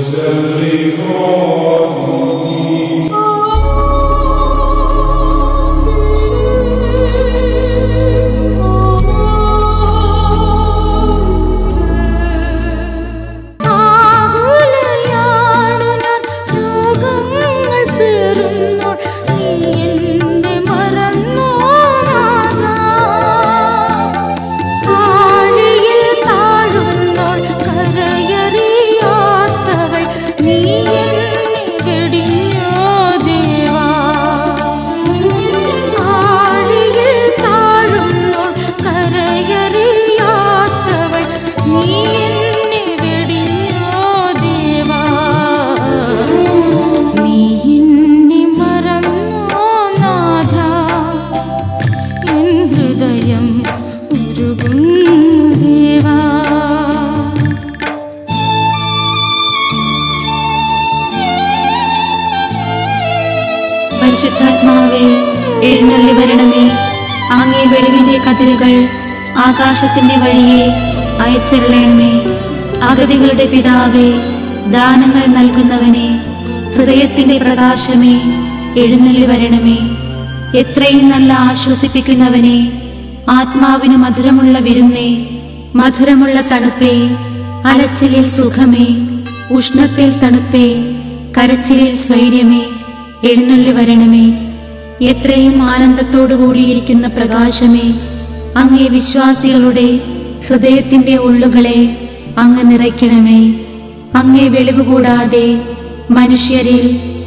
പരിശുദ്ധാത്മാവേ, എഴുന്നള്ളി വരണമേ. അങ്ങേ വെളിവിന്റെ കതിരുകൾ ആകാശത്തിന്റെ വഴിയെ അയച്ചരുളണമേ. അഗതികളുടെ പിതാവേ, ദാനങ്ങൾ നൽകുന്നവനെ, ഹൃദയത്തിന്റെ പ്രകാശമേ, എഴുന്നള്ളി വരണമേ. എത്രയും നല്ല ആശ്വസിപ്പിക്കുന്നവനെ, ആത്മാവിന് മധുരമുള്ള വിരുന്നേ, മധുരമുള്ള തണുപ്പേ, അലച്ചിലിൽ സുഖമേ, ഉഷ്ണത്തിൽ തണുപ്പേ, കരച്ചിലിൽ സ്വൈര്യമേ, എഴുന്നള്ളി വരണമേ. എത്രയും ആനന്ദത്തോടു കൂടിയിരിക്കുന്ന പ്രകാശമേ, അങ്ങേ വിശ്വാസികളുടെ ഹൃദയത്തിന്റെ ഉള്ളുകളെ അങ്ങ് നിറയ്ക്കണമേ. അങ്ങേ വെളിവ് കൂടാതെ മനുഷ്യരിൽ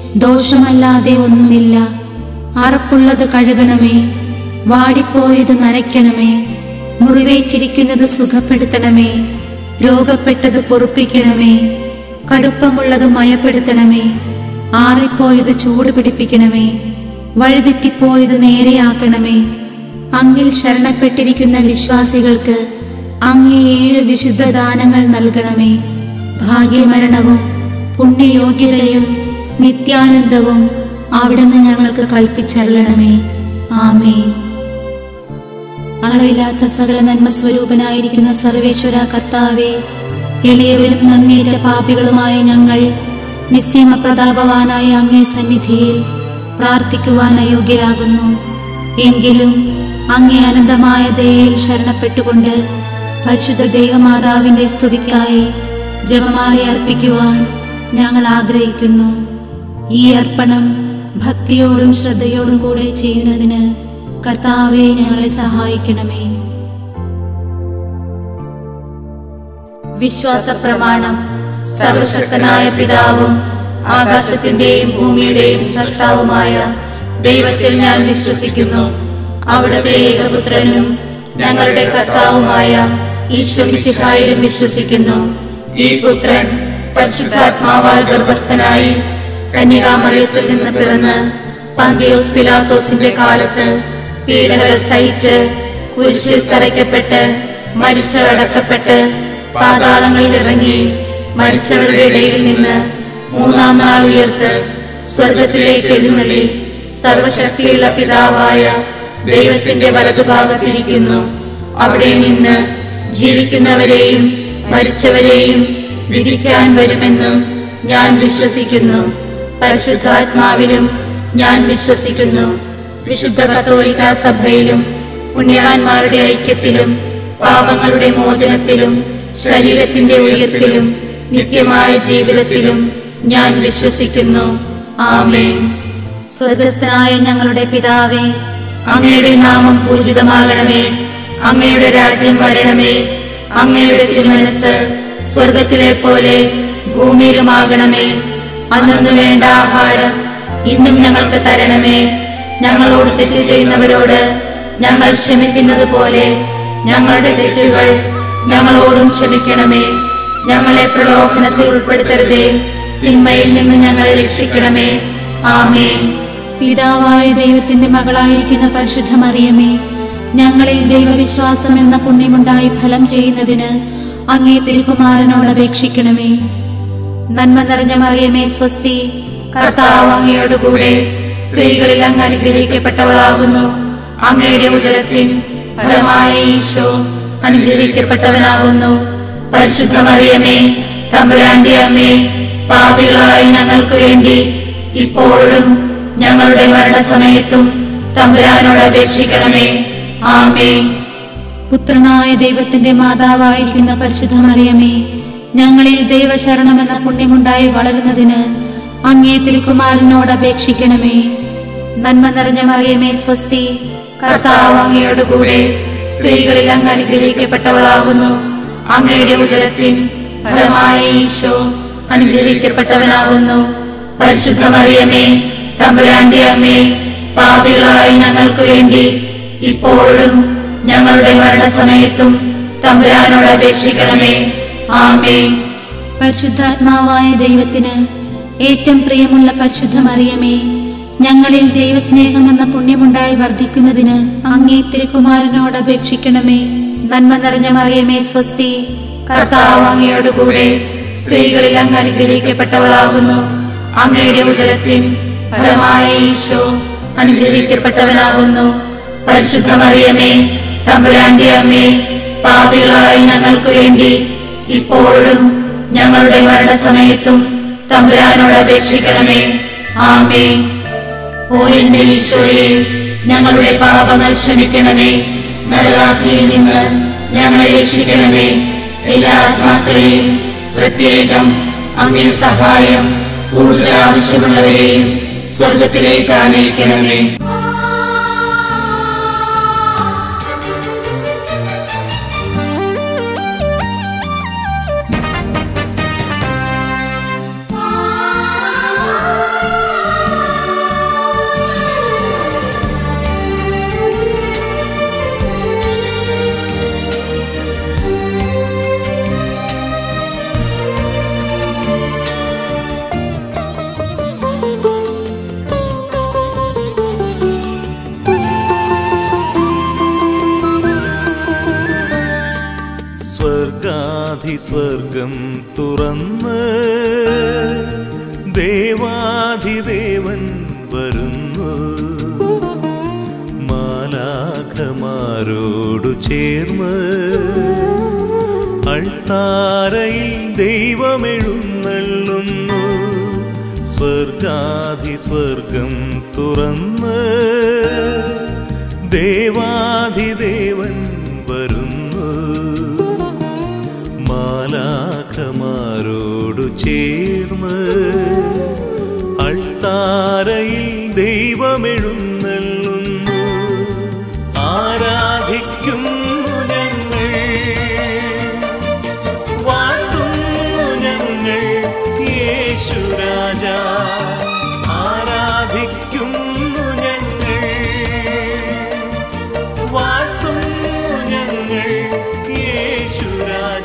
ദോഷമല്ലാതെ ഒന്നുമില്ല. അറപ്പുള്ളത് കഴുകണമേ, വാടിപ്പോയത് നനയ്ക്കണമേ, മുറിവേറ്റിരിക്കുന്നത് സുഖപ്പെടുത്തണമേ, രോഗപ്പെട്ടത് പൊറുപ്പിക്കണമേ, കടുപ്പമുള്ളത് മയപ്പെടുത്തണമേ, ആറിപ്പോയത് ചൂട് പിടിപ്പിക്കണമേ, വഴിതെറ്റിപ്പോയത് നേരെയാക്കണമേ. അങ്ങിൽ ശരണപ്പെട്ടിരിക്കുന്ന വിശ്വാസികൾക്ക് അങ്ങേ 7 വിശുദ്ധ ദാനങ്ങൾ നൽകണമേ. ഭാഗ്യമരണവും പുണ്യയോഗ്യതയും നിത്യാനന്ദവും അവിടുന്ന് ഞങ്ങൾക്ക് കൽപ്പിച്ചരുളണമേ. ആമേൻ. അളവില്ലാത്ത സകല നന്മ സ്വരൂപനായിരിക്കുന്ന സർവേശ്വര കർത്താവേ, എളിയവരും നന്ദിയേറ്റ പാപികളുമായ ഞങ്ങൾ നിസ്സീമ പ്രതാപവാനായ അങ്ങേ സന്നിധിയിൽ പ്രാർത്ഥിക്കുവാൻ അയോഗ്യരാകുന്നു. എങ്കിലും അങ്ങേ അനന്തമായ ദയയിൽ ശരണപ്പെട്ടുകൊണ്ട് പരിശുദ്ധ ദൈവമാതാവിന്റെ സ്തുതിക്കായി ജപമാല അർപ്പിക്കുവാൻ ഞങ്ങൾ ആഗ്രഹിക്കുന്നു. ഈ അർപ്പണം ഭക്തിയോടും ശ്രദ്ധയോടും കൂടെ ചെയ്യുന്നതിന് കർത്താവേ, ഞങ്ങളെ സഹായിക്കണമേ. വിശ്വാസ പ്രമാണം. സർവശക്തനായ പിതാവും ആകാശത്തിന്റെയും ഭൂമിയുടെയും സൃഷ്ടാവുമായ ദൈവത്തിൽ ഞാൻ വിശ്വസിക്കുന്നു. അവിടുത്തെ ഏകപുത്രനും ഞങ്ങളുടെ കർത്താവുമായ ഈശോമിശിഹായിലും വിശ്വസിക്കുന്നു. ഈ പുത്രൻ പരിശുദ്ധാത്മാവാൽ ഗർഭസ്ഥനായി കന്യകാമറിയത്തിൽ നിന്ന് പിറന്ന് പന്തിയോസ് പിലാത്തോസിന്റെ കാലത്ത് പീഡകൾ സഹിച്ച് കുരിശിൽ തറയ്ക്കപ്പെട്ട് മരിച്ച് അടക്കപ്പെട്ട് പാതാളങ്ങളിൽ ഇറങ്ങി മരിച്ചവരുടെ ഇടയിൽ നിന്ന് 3-ാം നാൾ ഉയർത്ത് സ്വർഗത്തിലേക്ക് എഴുന്നള്ളി സർവശക്തിയുള്ള പിതാവായ ദൈവത്തിന്റെ വലതുഭാഗത്തിരിക്കുന്നു. അവിടെ നിന്ന് ജീവിക്കുന്നവരെയും മരിച്ചവരെയും വിധിക്കാൻ വരുമെന്നും ഞാൻ വിശ്വസിക്കുന്നു. പരിശുദ്ധാത്മാവിലും ഞാൻ വിശ്വസിക്കുന്നു. വിശുദ്ധ കത്തോലിക്കാ സഭയിലും പുണ്യവാന്മാരുടെ ഐക്യത്തിലും പാപങ്ങളുടെ മോചനത്തിലും ശരീരത്തിന്റെ ഉയർപ്പിലും നിത്യമായ ജീവിതത്തിലും ഞാൻ വിശ്വസിക്കുന്നു. ആമേൻ. സ്വർഗസ്ഥനായ ഞങ്ങളുടെ പിതാവേ, അങ്ങയുടെ നാമം പൂജിതമാകണമേ. അങ്ങയുടെ രാജ്യം വരണമേ. അങ്ങയുടെ തിരുമനസ്സ് സ്വർഗത്തിലെ പോലെ ഭൂമിയിലുമാകണമേ. അന്നു വേണ്ട ആഹാരം ഇന്നും ഞങ്ങൾക്ക് തരണമേ. ഞങ്ങളോട് തെറ്റ് ചെയ്യുന്നവരോട് ഞങ്ങൾ ക്ഷമിക്കുന്നത് പോലെ ഞങ്ങളുടെ തെറ്റുകൾ ഞങ്ങളോടും ക്ഷമിക്കണമേ. ഞങ്ങളെ പ്രലോഭനത്തിൽ ഉൾപ്പെടുത്തരുതേ, തിന്മയിൽ നിന്ന് ഞങ്ങളെ രക്ഷിക്കണമേ. ആമേൻ. പിതാവായ ദൈവത്തിന്റെ മകളായിരിക്കുന്ന പരിശുദ്ധ മറിയമേ, ഞങ്ങളിൽ ദൈവവിശ്വാസം എന്ന പുണ്യമുണ്ടായി ഫലം ചെയ്യുന്നതിന് അങ്ങേ തിരുകുമാരനോട് അപേക്ഷിക്കണമേ. നന്മ നിറഞ്ഞ മറിയമേ സ്വസ്തി, കർത്താവ് അങ്ങയോടുകൂടെ സ്ത്രീകളിൽ അങ്ങ് അനുഗ്രഹിക്കപ്പെട്ടവളാകുന്നു. അങ്ങയുടെ ഉദരത്തിൻ ഫലമായ ഈശോ അനുഗ്രഹിക്കപ്പെട്ടവനാകുന്നു. പരിശുദ്ധ മറിയമേ, തമ്പുരാന്റെ അമ്മേ, പാപികളായ ഞങ്ങൾക്ക് വേണ്ടി ഇപ്പോഴും ഞങ്ങളുടെ മരണസമയത്തും തമ്പുരാനോട് അപേക്ഷിക്കണമേ. ആമേൻ. പുത്രനായ ദൈവത്തിന്റെ മാതാവായിരിക്കുന്ന പരിശുദ്ധ മറിയമേ, ഞങ്ങളിൽ ദൈവശരണമെന്ന പുണ്യമുണ്ടായി വളരുന്നതിന് അങ്ങേ തിരുക്കുമാരനോട് അപേക്ഷിക്കണമേ. നന്മ നിറഞ്ഞ മറിയമേ സ്വസ്തി, കർത്താവ് അങ്ങയോട് കൂടെ സ്ത്രീകളിൽ അങ്ങ് അനുഗ്രഹിക്കപ്പെട്ടവളാകുന്നു. അങ്ങയുടെ ഉദരത്തിൻ ഫലമായ ഈശോ അനുഗ്രഹിക്കപ്പെട്ടവനാകുന്നു. പരിശുദ്ധ മറിയമേ, തമ്പുരാന്റെ അമ്മേ, പാപികളായ ഞങ്ങൾക്ക് വേണ്ടി ഇപ്പോഴും ഞങ്ങളുടെ മരണസമയത്തും തമ്പുരാനോട് അപേക്ഷിക്കണമേ. ആമേൻ. പരിശുദ്ധാത്മാവായ ദൈവത്തിന് ഏറ്റവും പ്രിയമുള്ള പരിശുദ്ധ മറിയമേ, ഞങ്ങളിൽ ദൈവസ്നേഹമെന്ന പുണ്യമുണ്ടായി വർദ്ധിക്കുന്നതിന് അങ്ങേ തിരുക്കുമാരനോട് അപേക്ഷിക്കണമേ. നന്മ നിറഞ്ഞ മറിയമേ സ്വസ്തി, കർത്താവ് അങ്ങയോട് കൂടെ സ്ത്രീകളിൽ അങ്ങ് അനുഗ്രഹിക്കപ്പെട്ടവളാകുന്നു. അങ്ങയുടെ ഉദരത്തിൻ ഫലമായ ഈശോ അനുഗ്രഹിക്കപ്പെട്ടവനാകുന്നു. പരിശുദ്ധ മറിയമേ, തമ്പുരാന്റെ അമ്മേ, പാപികളായ ഞങ്ങൾക്ക് വേണ്ടി ഇപ്പോഴും ഞങ്ങളുടെ മരണസമയത്തും തമ്പുരാനോട് അപേക്ഷിക്കണമേ. ആമേൻ. ഓ എന്റെ ഈശോയെ, ഞങ്ങളുടെ പാപങ്ങൾ ക്ഷമിക്കണമേ. നരകാഗ്നിയിൽ നിന്ന് ഞങ്ങളെ രക്ഷിക്കണമേ. എല്ലാ ആത്മാക്കളെയും പ്രത്യേകം അങ്ങേ സഹായം കൂടുതൽ ആവശ്യമുള്ളവരെയും സ്വർഗത്തിലേക്ക് ആനയിക്കണമേ. സ്വർഗം തുറന്ന് ദേവാധിദേവൻ വരുന്നു. മാലാഖമാരോടു ചേർന്ന് അൾത്താരയിൽ ദൈവമെഴുന്നള്ളുന്നു. സ്വർഗം തുറന്ന് ദേവാധിദേവൻ വരുന്നു. മാലാഖമാരോടു ചേർന്ന് അൾത്താരയിൽ ദൈവമെഴുന്നള്ളുന്നു. ആരാധിക്കുന്നു ഞങ്ങൾ, വാഴ്ത്തുന്നു ഞങ്ങൾ യേശുരാജ. ആരാധിക്കുന്നു ഞങ്ങൾ, വാഴ്ത്തുന്നു ഞങ്ങൾ യേശുരാജ.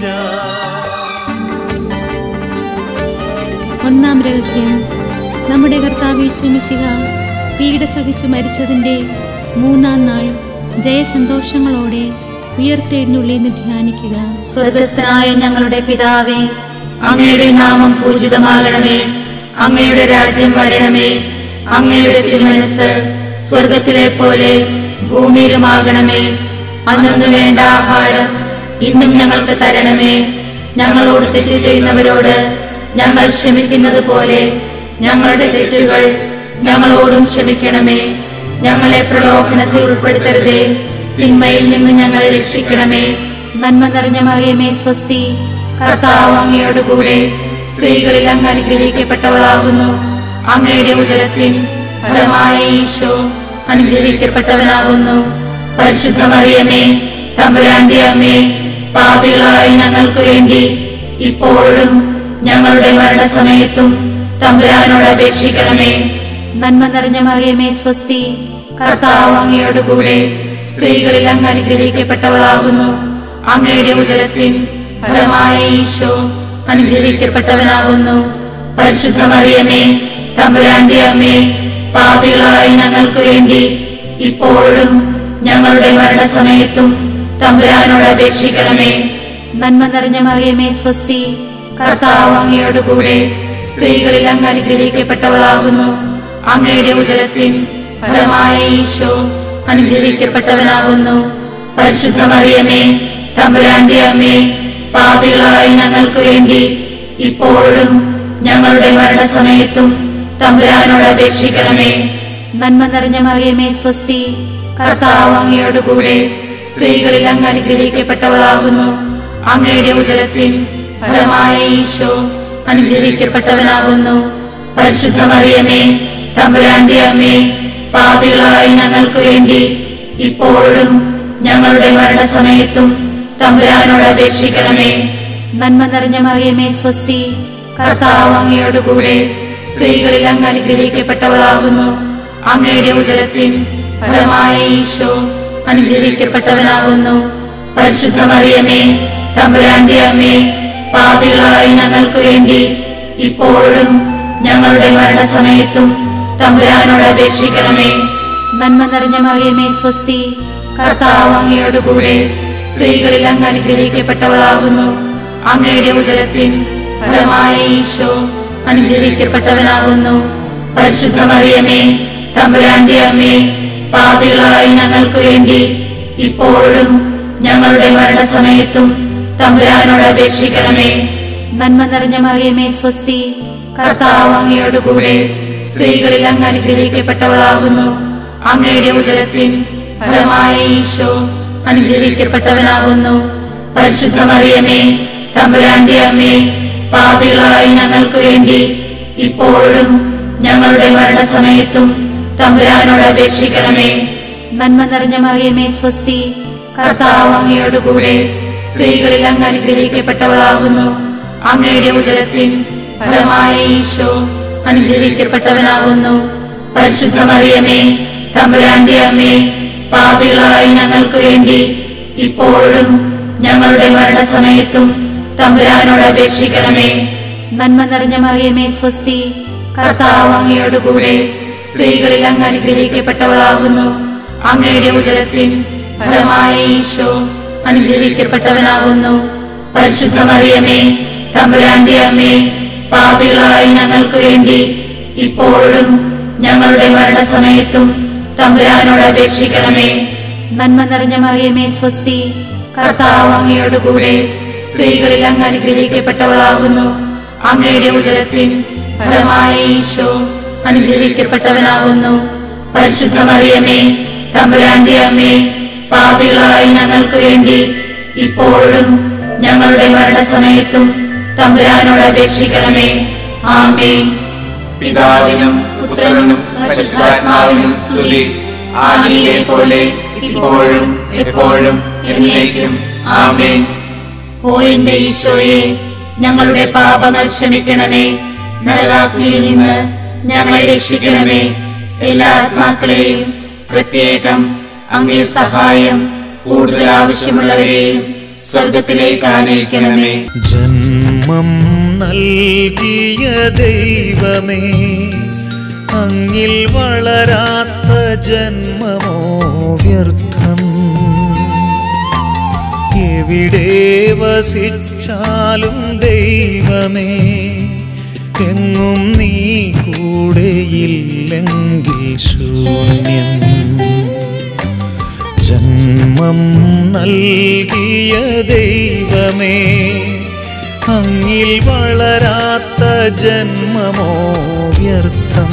ഒന്നാം രഹസ്യം, നമ്മുടെ കർത്താവ് യേശു മിശിഹ പീഡ സഹിച്ചു മരിച്ചതിന്റെ 3-ാം നാൾ ജയസന്തോഷങ്ങളോടെ ഉയർത്തെഴുന്നള്ളിയെന്ന് ധ്യാനിക്കുക. സ്വർഗസ്ഥനായ ഞങ്ങളുടെ പിതാവേ, അങ്ങയുടെ നാമം പൂജിതമാകണമേ. അങ്ങയുടെ രാജ്യം വരണമേ. അങ്ങയുടെ തിരുമനസ്സ് സ്വർഗത്തിലെ പോലെ ഭൂമിയിലുമാകണമേ. അന്നു വേണ്ട ആഹാരം ഇന്നും ഞങ്ങൾക്ക് തരണമേ. ഞങ്ങളോട് തെറ്റ് ചെയ്യുന്നവരോട് ഞങ്ങൾ ക്ഷമിക്കുന്നത് പോലെ ഞങ്ങളുടെ തെറ്റുകൾ ഞങ്ങളോടും ക്ഷമിക്കണമേ. ഞങ്ങളെ പ്രലോഭനത്തിൽ ഉൾപ്പെടുത്തരുതേ, തിന്മയിൽ നിന്ന് ഞങ്ങളെ രക്ഷിക്കണമേ. നന്മ നിറഞ്ഞ മറിയമേ സ്വസ്തി, കർത്താവ് അങ്ങയോട് കൂടെ സ്ത്രീകളിൽ അങ്ങ് അനുഗ്രഹിക്കപ്പെട്ടവളാകുന്നു. അങ്ങയുടെ ഉദരത്തിൻ ഫലമായ ഈശോ അനുഗ്രഹിക്കപ്പെട്ടവനാകുന്നു. പരിശുദ്ധ മറിയമേ, തമ്പുരാന്റെ അമ്മേ, പാപികളായ ഞങ്ങൾക്ക് വേണ്ടി ഇപ്പോഴും ഞങ്ങളുടെ മരണസമയത്തും തമ്പുരാനോട് അപേക്ഷിക്കണമേ. നന്മ നിറഞ്ഞ മറിയമേ സ്വസ്തി, കർത്താവ് അങ്ങയോട് കൂടെ സ്ത്രീകളിൽ അങ്ങ് അനുഗ്രഹിക്കപ്പെട്ടവളാകുന്നു. അങ്ങയുടെ ഉദരത്തിൻ ഫലമായ ഈശോ അനുഗ്രഹിക്കപ്പെട്ടവനാകുന്നു. പരിശുദ്ധ മറിയമേ, തമ്പുരാന്റെ അമ്മേ, പാപികളായ ഞങ്ങൾക്ക് വേണ്ടി ഇപ്പോഴും ഞങ്ങളുടെ മരണസമയത്തും തമ്പുരാനോട് അപേക്ഷിക്കണമേ. നന്മ നിറഞ്ഞ മറിയമേ സ്വസ്തി, കർത്താവ് അങ്ങയോട് കൂടെ സ്ത്രീകളിൽ അങ്ങ് അനുഗ്രഹിക്കപ്പെട്ടവളാകുന്നു. അങ്ങയുടെ ഉദരത്തിൻ ഫലമായ ഈശോ അനുഗ്രഹിക്കപ്പെട്ടവനാകുന്നു. പരിശുദ്ധ മറിയമേ, തമ്പുരാന്റെ അമ്മേ, പാപികളായ ഞങ്ങൾക്ക് വേണ്ടി ഇപ്പോഴും ഞങ്ങളുടെ മരണസമയത്തും തമ്പുരാനോട് അപേക്ഷിക്കണമേ. നന്മ നിറഞ്ഞ മറിയമേ സ്വസ്തി, കർത്താവ് അങ്ങയോടുകൂടെ സ്ത്രീകളിൽ അങ്ങ് അനുഗ്രഹിക്കപ്പെട്ടവളാകുന്നു. അങ്ങയുടെ ഉദരത്തിൻ ഫലമായ ഈശോ അനുഗ്രഹിക്കപ്പെട്ടവനാകുന്നു. പരിശുദ്ധ മറിയമേ, തമ്പുരാന്റെ അമ്മേ, പാപികളായ ഞങ്ങൾക്ക് വേണ്ടി ഇപ്പോഴും ഞങ്ങളുടെ മരണസമയത്തും തമ്പുരാനോട് അപേക്ഷിക്കണമേ. നന്മ നിറഞ്ഞ മറിയമേ സ്വസ്തി, കർത്താവ് അങ്ങയോടുകൂടെ സ്ത്രീകളിൽ അങ്ങ് അനുഗ്രഹിക്കപ്പെട്ടവളാകുന്നു. അങ്ങയുടെ ഉദരത്തിൻ ഫലമായ ഈശോ അനുഗ്രഹിക്കപ്പെട്ടവനാകുന്നു. പരിശുദ്ധ മറിയമേ, തമ്പുരാന്റെ അമ്മേ, പാപികളായ ഞങ്ങൾക്ക് വേണ്ടി ഇപ്പോഴും ഞങ്ങളുടെ മരണസമയത്തും തമ്പുരാനോട് അപേക്ഷിക്കണമേ. നന്മ നിറഞ്ഞ മറിയമേ സ്വസ്തി, കർത്താവ് അങ്ങയോടുകൂടെ സ്ത്രീകളിൽ അങ്ങ് അനുഗ്രഹിക്കപ്പെട്ടവളാകുന്നു. അങ്ങയുടെ ഉദരത്തിൻ ഫലമായ ഈശോ അനുഗ്രഹിക്കപ്പെട്ടവനാകുന്നു. പരിശുദ്ധ മറിയമേ, തമ്പുരാന്റെ അമ്മേ, പാപികളായ ഞങ്ങൾക്ക് വേണ്ടി ഇപ്പോഴും ഞങ്ങളുടെ മരണസമയത്തും തമ്പുരാനോട് അപേക്ഷിക്കണമേ. നന്മ നിറഞ്ഞ മറിയമേ സ്വസ്തി, കർത്താവ് അങ്ങയോടുകൂടെ സ്ത്രീകളിൽ അങ്ങ് അനുഗ്രഹിക്കപ്പെട്ടവളാകുന്നു. അങ്ങയുടെ ഉദരത്തിൻ ഫലമായ ഈശോ അനുഗ്രഹിക്കപ്പെട്ടവനാകുന്നു. പരിശുദ്ധ മറിയമേ, തമ്പുരാന്റെ അമ്മേ, പാപികളായ ഞങ്ങൾക്ക് വേണ്ടി ഇപ്പോഴും ഞങ്ങളുടെ മരണസമയത്തും തമ്പുരാനോട് അപേക്ഷിക്കണമേ. നന്മ നിറഞ്ഞ മറിയമേ സ്വസ്തി, കർത്താവ് അങ്ങയോടുകൂടെ സ്ത്രീകളിൽ അങ്ങ് അനുഗ്രഹിക്കപ്പെട്ടവളാകുന്നു. അങ്ങയുടെ ഉദരത്തിൻ ഫലമായ ഈശോ അനുഗ്രഹിക്കപ്പെട്ടവനാകുന്നു. പരിശുദ്ധ മറിയമേ, തമ്പുരാന്റെ അമ്മേ, പാപികളായ ഞങ്ങൾക്ക് വേണ്ടി ഇപ്പോഴും ഞങ്ങളുടെ മരണസമയത്തും തമ്പുരാനോട് അപേക്ഷിക്കണമേ. നന്മ നിറഞ്ഞ മറിയമേ സ്വസ്തി, കർത്താവ് അങ്ങയോടുകൂടെ സ്ത്രീകളിൽ അങ്ങ് അനുഗ്രഹിക്കപ്പെട്ടവളാകുന്നു. അങ്ങയുടെ ഉദരത്തിൻ ഫലമായ ഈശോ അനുഗ്രഹിക്കപ്പെട്ടവനാകുന്നു. പരിശുദ്ധ മറിയമേ, തമ്പുരാന്റെ അമ്മേ, പാപികളായ ഞങ്ങൾക്ക് വേണ്ടി ഇപ്പോഴും ഞങ്ങളുടെ മരണസമയത്തും തമ്പുരാനോട് അപേക്ഷിക്കണമേ. നന്മ നിറഞ്ഞ മറിയമേ സ്വസ്തി, കർത്താവ് അങ്ങയോടുകൂടെ സ്ത്രീകളിൽ അങ്ങ് അനുഗ്രഹിക്കപ്പെട്ടവളാകുന്നു. അങ്ങയുടെ ഉദരത്തിൻ ഫലമായ ഈശോ അനുഗ്രഹിക്കപ്പെട്ടവനാകുന്നു. പരിശുദ്ധ മറിയമേ, തമ്പുരാന്റെ അമ്മേ, പാപികളായ ഞങ്ങൾക്ക് വേണ്ടി ഇപ്പോഴും ഞങ്ങളുടെ മരണസമയത്തും തമ്പുരാനോട് അപേക്ഷിക്കണമേ. ആമേൻ. പിതാവിനും പുത്രനും പരിശുദ്ധാത്മാവിനും സ്തുതി. ആദിയിലെ പോലെ ഇപ്പോഴും എപ്പോഴും എന്നേക്കും. ആമേൻ. ഓ എന്റെ ഈശോയെ, ഞങ്ങളുടെ പാപങ്ങൾ ക്ഷമിക്കണമേ. നരകാഗ്നിയിൽ നിന്ന് ഞങ്ങളെ രക്ഷിക്കണമേ. എല്ലാ ആത്മാക്കളെയും, പ്രത്യേകം അങ്ങേ സഹായം കൂടുതൽ ആവശ്യമുള്ളവരെയും സ്വർഗത്തിലേക്ക് ആനയിക്കണമേ. ജന്മം നൽകിയ ദൈവമേ, അങ്ങിൽ വളരാത്ത ജന്മമോ വ്യർത്ഥം. എവിടെ വസിച്ചാലും ദൈവമേ, എങ്ങും നീ കൂടെയില്ലെങ്കിൽ ശൂന്യം. ജന്മം നൽകിയ ദൈവമേ, അങ്ങിൽ വളരാത്ത ജന്മമോ വ്യർത്ഥം.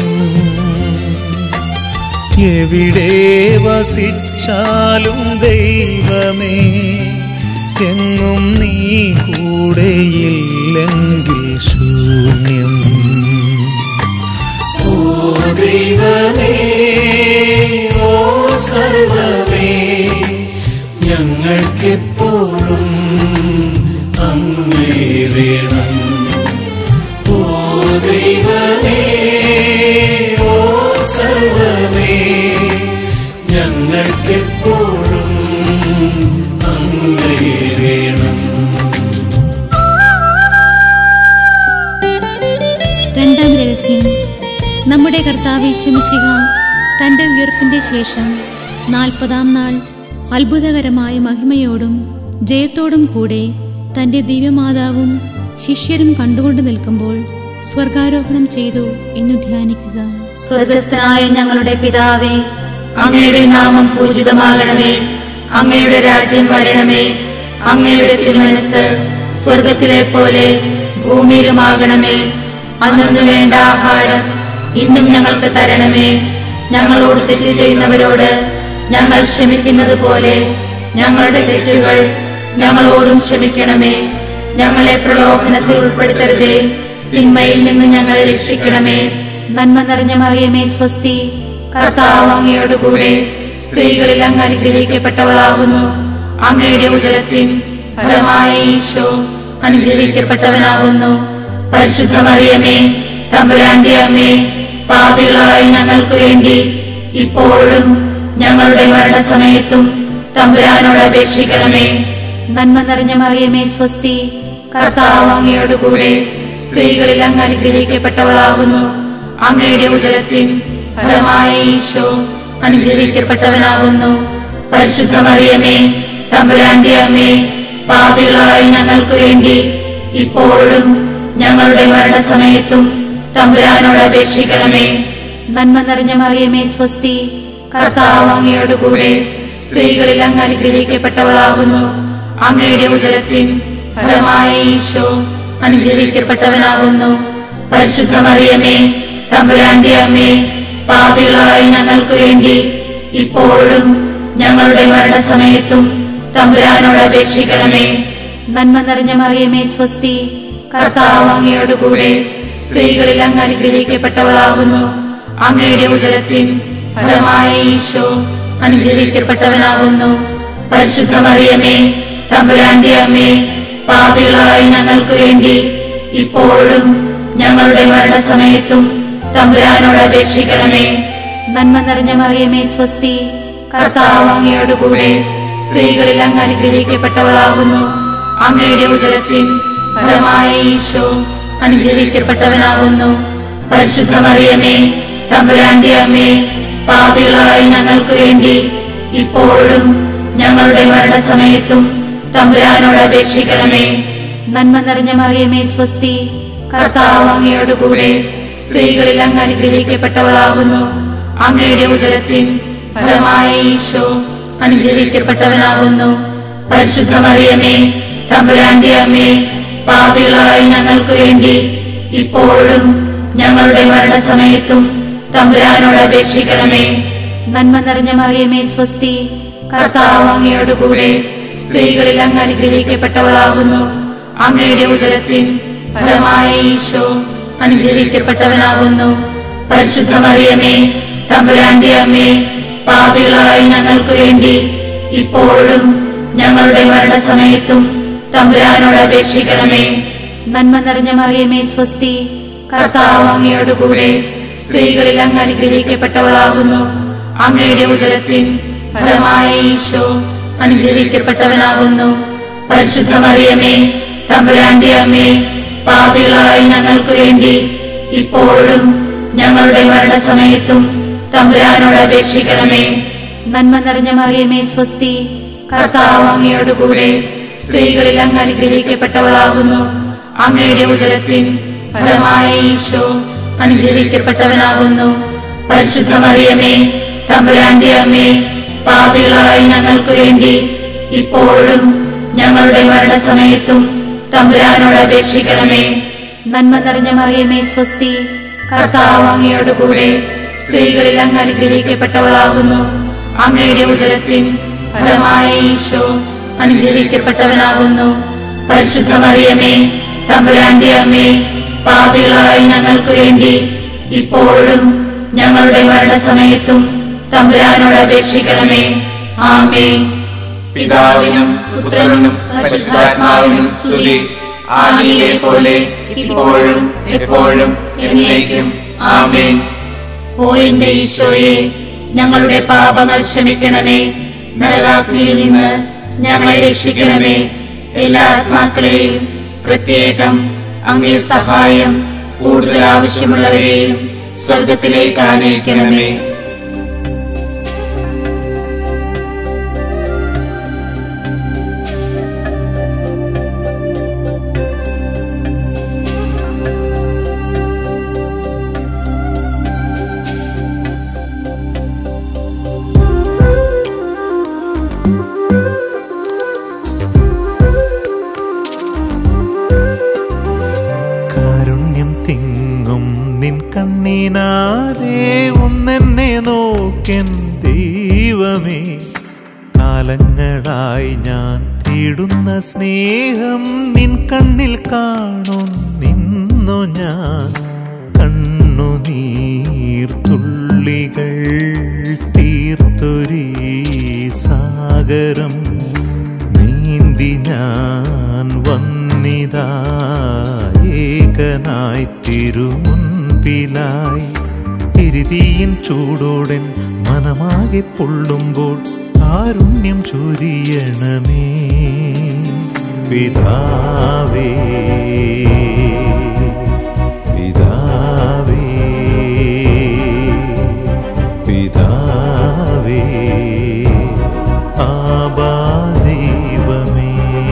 എവിടെ വസിച്ചാലും ദൈവമേ, എങ്ങും നീ കൂടെയില്ലെങ്കിൽ ശൂന്യം. ഓ ദൈവമേ, ഓ സർവ്വമേ, ഞങ്ങൾക്കെപ്പോഴും അങ്ങേ വേണം. ഓ ദൈവമേ, ഓ സർവ്വമേ, ഞങ്ങൾക്കെപ്പോഴും അങ്ങേ വേണം. രണ്ടാം രഹസ്യം. നമ്മുടെ കർത്താവ് യേശു മിശിഹ തന്റെ ഉയർപ്പിന്റെ ശേഷം 40-ാം നാൾ അത്ഭുതകരമായ മഹിമയോടും ജയത്തോടും കൂടെ തന്റെ ദിവ്യമാതാവും ശിഷ്യരും കണ്ടുകൊണ്ട് നിൽക്കുമ്പോൾ സ്വർഗാരോഹണം ചെയ്തു എന്ന് ധ്യാനിക്കുക. സ്വർഗസ്ഥനായ ഞങ്ങളുടെ പിതാവേ, അങ്ങയുടെ നാമം പൂജിതമാകണമേ. അങ്ങയുടെ രാജ്യം വരണമേ. അങ്ങയുടെ തിരുമനസ്സ് സ്വർഗത്തിലെ പോലെ ഭൂമിയിലുമാകണമേ. അന്നു വേണ്ട ആഹാരം ഇന്നും ഞങ്ങൾക്ക് തരണമേ. ഞങ്ങളോട് തെറ്റ് ചെയ്യുന്നവരോട് ഞങ്ങൾ ക്ഷമിക്കുന്നത് പോലെ ഞങ്ങളുടെ തെറ്റുകൾ ഞങ്ങളോടും ക്ഷമിക്കണമേ. ഞങ്ങളെ പ്രലോഭനത്തിൽ ഉൾപ്പെടുത്തരുതേ, തിന്മയിൽ നിന്ന് ഞങ്ങളെ രക്ഷിക്കണമേ. നന്മ നിറഞ്ഞ മറിയമേ സ്വസ്തി, കർത്താവ് അങ്ങയോടുകൂടെ സ്ത്രീകളിൽ അങ്ങ് അനുഗ്രഹിക്കപ്പെട്ടവളാകുന്നു. അങ്ങയുടെ ഉദരത്തിൻ ഫലമായ ഈശോ അനുഗ്രഹിക്കപ്പെട്ടവനാകുന്നു. പരിശുദ്ധ മറിയമേ, തമ്പുരാന്റെ അമ്മേ, പാപികളായ ഞങ്ങൾക്ക് വേണ്ടി ഇപ്പോഴും ഞങ്ങളുടെ മരണസമയത്തും തമ്പുരാനോട് അപേക്ഷിക്കണമേ. നന്മ നിറഞ്ഞ മറിയമേ സ്വസ്തി, കർത്താവ് അങ്ങയോടുകൂടെ സ്ത്രീകളിൽ അങ്ങ് അനുഗ്രഹിക്കപ്പെട്ടവളാകുന്നു. അങ്ങയുടെ ഉദരത്തിൻ ഫലമായ ഈശോ അനുഗ്രഹിക്കപ്പെട്ടവനാകുന്നു. പരിശുദ്ധ മറിയമേ, തമ്പുരാന്റെ അമ്മേ, പാപികളായ ഞങ്ങൾക്ക് വേണ്ടി ഇപ്പോഴും ഞങ്ങളുടെ മരണസമയത്തും തമ്പുരാനോട് അപേക്ഷിക്കണമേ. നന്മ നിറഞ്ഞ മറിയമേ സ്വസ്തി, കർത്താവ് അങ്ങയോടുകൂടെ സ്ത്രീകളിൽ അങ്ങ് അനുഗ്രഹിക്കപ്പെട്ടവളാകുന്നു. അങ്ങയുടെ ഉദരത്തിൻ ഫലമായ ഈശോ അനുഗ്രഹിക്കപ്പെട്ടവനാകുന്നു. പരിശുദ്ധ മറിയമേ, തമ്പുരാന്റെ അമ്മേ, പാപികളായ ഞങ്ങൾക്ക് വേണ്ടി ഇപ്പോഴും ഞങ്ങളുടെ മരണസമയത്തും തമ്പുരാനോട് അപേക്ഷിക്കണമേ. നന്മ നിറഞ്ഞ മറിയമേ സ്വസ്തി, കർത്താവ് അങ്ങയോടുകൂടെ സ്ത്രീകളിൽ അങ്ങ് അനുഗ്രഹിക്കപ്പെട്ടവളാകുന്നു. അങ്ങയുടെ ഉദരത്തിൻ ഫലമായ ഈശോ അനുഗ്രഹിക്കപ്പെട്ടവനാകുന്നു. പരിശുദ്ധ മറിയമേ, തമ്പുരാന്റെ അമ്മേ, പാപികളായ ഞങ്ങൾക്ക് വേണ്ടി ഇപ്പോഴും ഞങ്ങളുടെ മരണസമയത്തും തമ്പുരാനോട് അപേക്ഷിക്കണമേ. നന്മ നിറഞ്ഞ മറിയമേ സ്വസ്തി, കർത്താവ് അങ്ങയോടുകൂടെ സ്ത്രീകളിൽ അങ്ങ് അനുഗ്രഹിക്കപ്പെട്ടവളാകുന്നു. അങ്ങയുടെ ഉദരത്തിൻ ഫലമായ ഈശോ അനുഗ്രഹിക്കപ്പെട്ടവനാകുന്നു. പരിശുദ്ധ മറിയമേ, തമ്പുരാന്റെ അമ്മേ, പാപികളായ ഞങ്ങൾക്ക് വേണ്ടി ഇപ്പോഴും ഞങ്ങളുടെ മരണസമയത്തും തമ്പുരാനോട് അപേക്ഷിക്കണമേ. നന്മ നിറഞ്ഞ മറിയമേ സ്വസ്തി, കർത്താവ് അങ്ങയോടുകൂടെ സ്ത്രീകളിൽ അങ്ങ് അനുഗ്രഹിക്കപ്പെട്ടവളാകുന്നു. അങ്ങയുടെ ഉദരത്തിൻ ഫലമായ ഈശോ അനുഗ്രഹിക്കപ്പെട്ടവനാകുന്നു. പരിശുദ്ധ മറിയമേ, തമ്പുരാന്റെ അമ്മേ, പാപികളായ ഞങ്ങൾക്ക് വേണ്ടി ഇപ്പോഴും ഞങ്ങളുടെ മരണസമയത്തും തമ്പുരാനോട് അപേക്ഷിക്കണമേ. നന്മ നിറഞ്ഞ മറിയമേ സ്വസ്തി, കർത്താവ് അങ്ങയോടുകൂടെ സ്ത്രീകളിൽ അങ്ങ് അനുഗ്രഹിക്കപ്പെട്ടവളാകുന്നു. അങ്ങയുടെ ഉദരത്തിൻ ഫലമായ ഈശോ അനുഗ്രഹിക്കപ്പെട്ടവനാകുന്നു. പരിശുദ്ധ മറിയമേ, തമ്പുരാന്റെ അമ്മേ, പാപികളായ ഞങ്ങൾക്ക് വേണ്ടി ഇപ്പോഴും ഞങ്ങളുടെ മരണസമയത്തും തമ്പുരാനോട് അപേക്ഷിക്കണമേ. നന്മ നിറഞ്ഞ മറിയമേ സ്വസ്തി, കർത്താവ് അങ്ങയോടുകൂടെ സ്ത്രീകളിൽ അങ്ങ് അനുഗ്രഹിക്കപ്പെട്ടവളാകുന്നു. അങ്ങയുടെ ഉദരത്തിൻ ഫലമായ ഈശോ അനുഗ്രഹിക്കപ്പെട്ടവനാകുന്നു. പരിശുദ്ധ മറിയമേ, തമ്പുരാന്റെ അമ്മേ, പാപികളായ ഞങ്ങൾക്ക് വേണ്ടി ഇപ്പോഴും ഞങ്ങളുടെ മരണസമയത്തും തമ്പുരാനോട് അപേക്ഷിക്കണമേ. നന്മ നിറഞ്ഞ മറിയമേ സ്വസ്തി, കർത്താവ് അങ്ങയോടുകൂടെ സ്ത്രീകളിൽ അങ്ങ് അനുഗ്രഹിക്കപ്പെട്ടവളാകുന്നു. അങ്ങയുടെ ഉദരത്തിൻ ഫലമായ ഈശോ അനുഗ്രഹിക്കപ്പെട്ടവനാകുന്നു. പരിശുദ്ധ മറിയമേ, തമ്പുരാന്റെ അമ്മേ, പാപികളായ ഞങ്ങൾക്ക് വേണ്ടി ഇപ്പോഴും ഞങ്ങളുടെ മരണസമയത്തും തമ്പുരാനോട് അപേക്ഷിക്കണമേ. നന്മ നിറഞ്ഞ മറിയമേ സ്വസ്തി, കർത്താവ് അങ്ങയോടുകൂടെ സ്ത്രീകളിൽ അങ്ങ് അനുഗ്രഹിക്കപ്പെട്ടവളാകുന്നു. അങ്ങയുടെ ഉദരത്തിൻ ഫലമായ ഈശോ അനുഗ്രഹിക്കപ്പെട്ടവനാകുന്നു. പരിശുദ്ധ മറിയമേ, തമ്പുരാന്റെ അമ്മേ, പാപികളായ ഞങ്ങൾക്ക് വേണ്ടി ഇപ്പോഴും ഞങ്ങളുടെ മരണസമയത്തും തമ്പുരാനോട് അപേക്ഷിക്കണമേ. ആമേൻ. പിതാവിനും പുത്രനും പരിശുദ്ധാത്മാവിനും സ്തുതി, ആദിയിലെ പോലെ ഇപ്പോഴും എപ്പോഴും എന്നേക്കും. ആമേൻ. ഓ എന്റെ ഈശോയെ, ഞങ്ങളുടെ പാപങ്ങൾ ക്ഷമിക്കണമേ. നരകാഗ്നിയിൽ നിന്ന് ഞങ്ങളെ രക്ഷിക്കണമേ. എല്ലാ ആത്മാക്കളെയും പ്രത്യേകം അങ്ങേ സഹായം കൂടുതൽ ആവശ്യമുള്ളവരെയും സ്വർഗത്തിലേക്ക് ആനയിക്കണമേ. കാരുണ്യം തിങ്ങും നിൻ കണ്ണിനാരെ ഒന്നെന്നെ നോക്കൻ ദൈവമേ. കാലങ്ങളായി ഞാൻ തേടുന്ന സ്നേഹം നിൻ കണ്ണിൽ കാണുന്നു ഞാൻ. കണ്ണുനീർത്തുള്ളികൾ തീർത്തൊരീ സാഗരം നീന്തി ഞാൻ വന്നിതാ ഏകനായി തിരുമുൻപിലായി. തിരുതീയിൻ ചൂടോടൻ മനമാകെ പൊള്ളുമ്പോൾ കാരുണ്യം ചൊരിയണമേ പിതാവേ. പിതാവേ പിതാവേ ആബാ ദൈവമേ.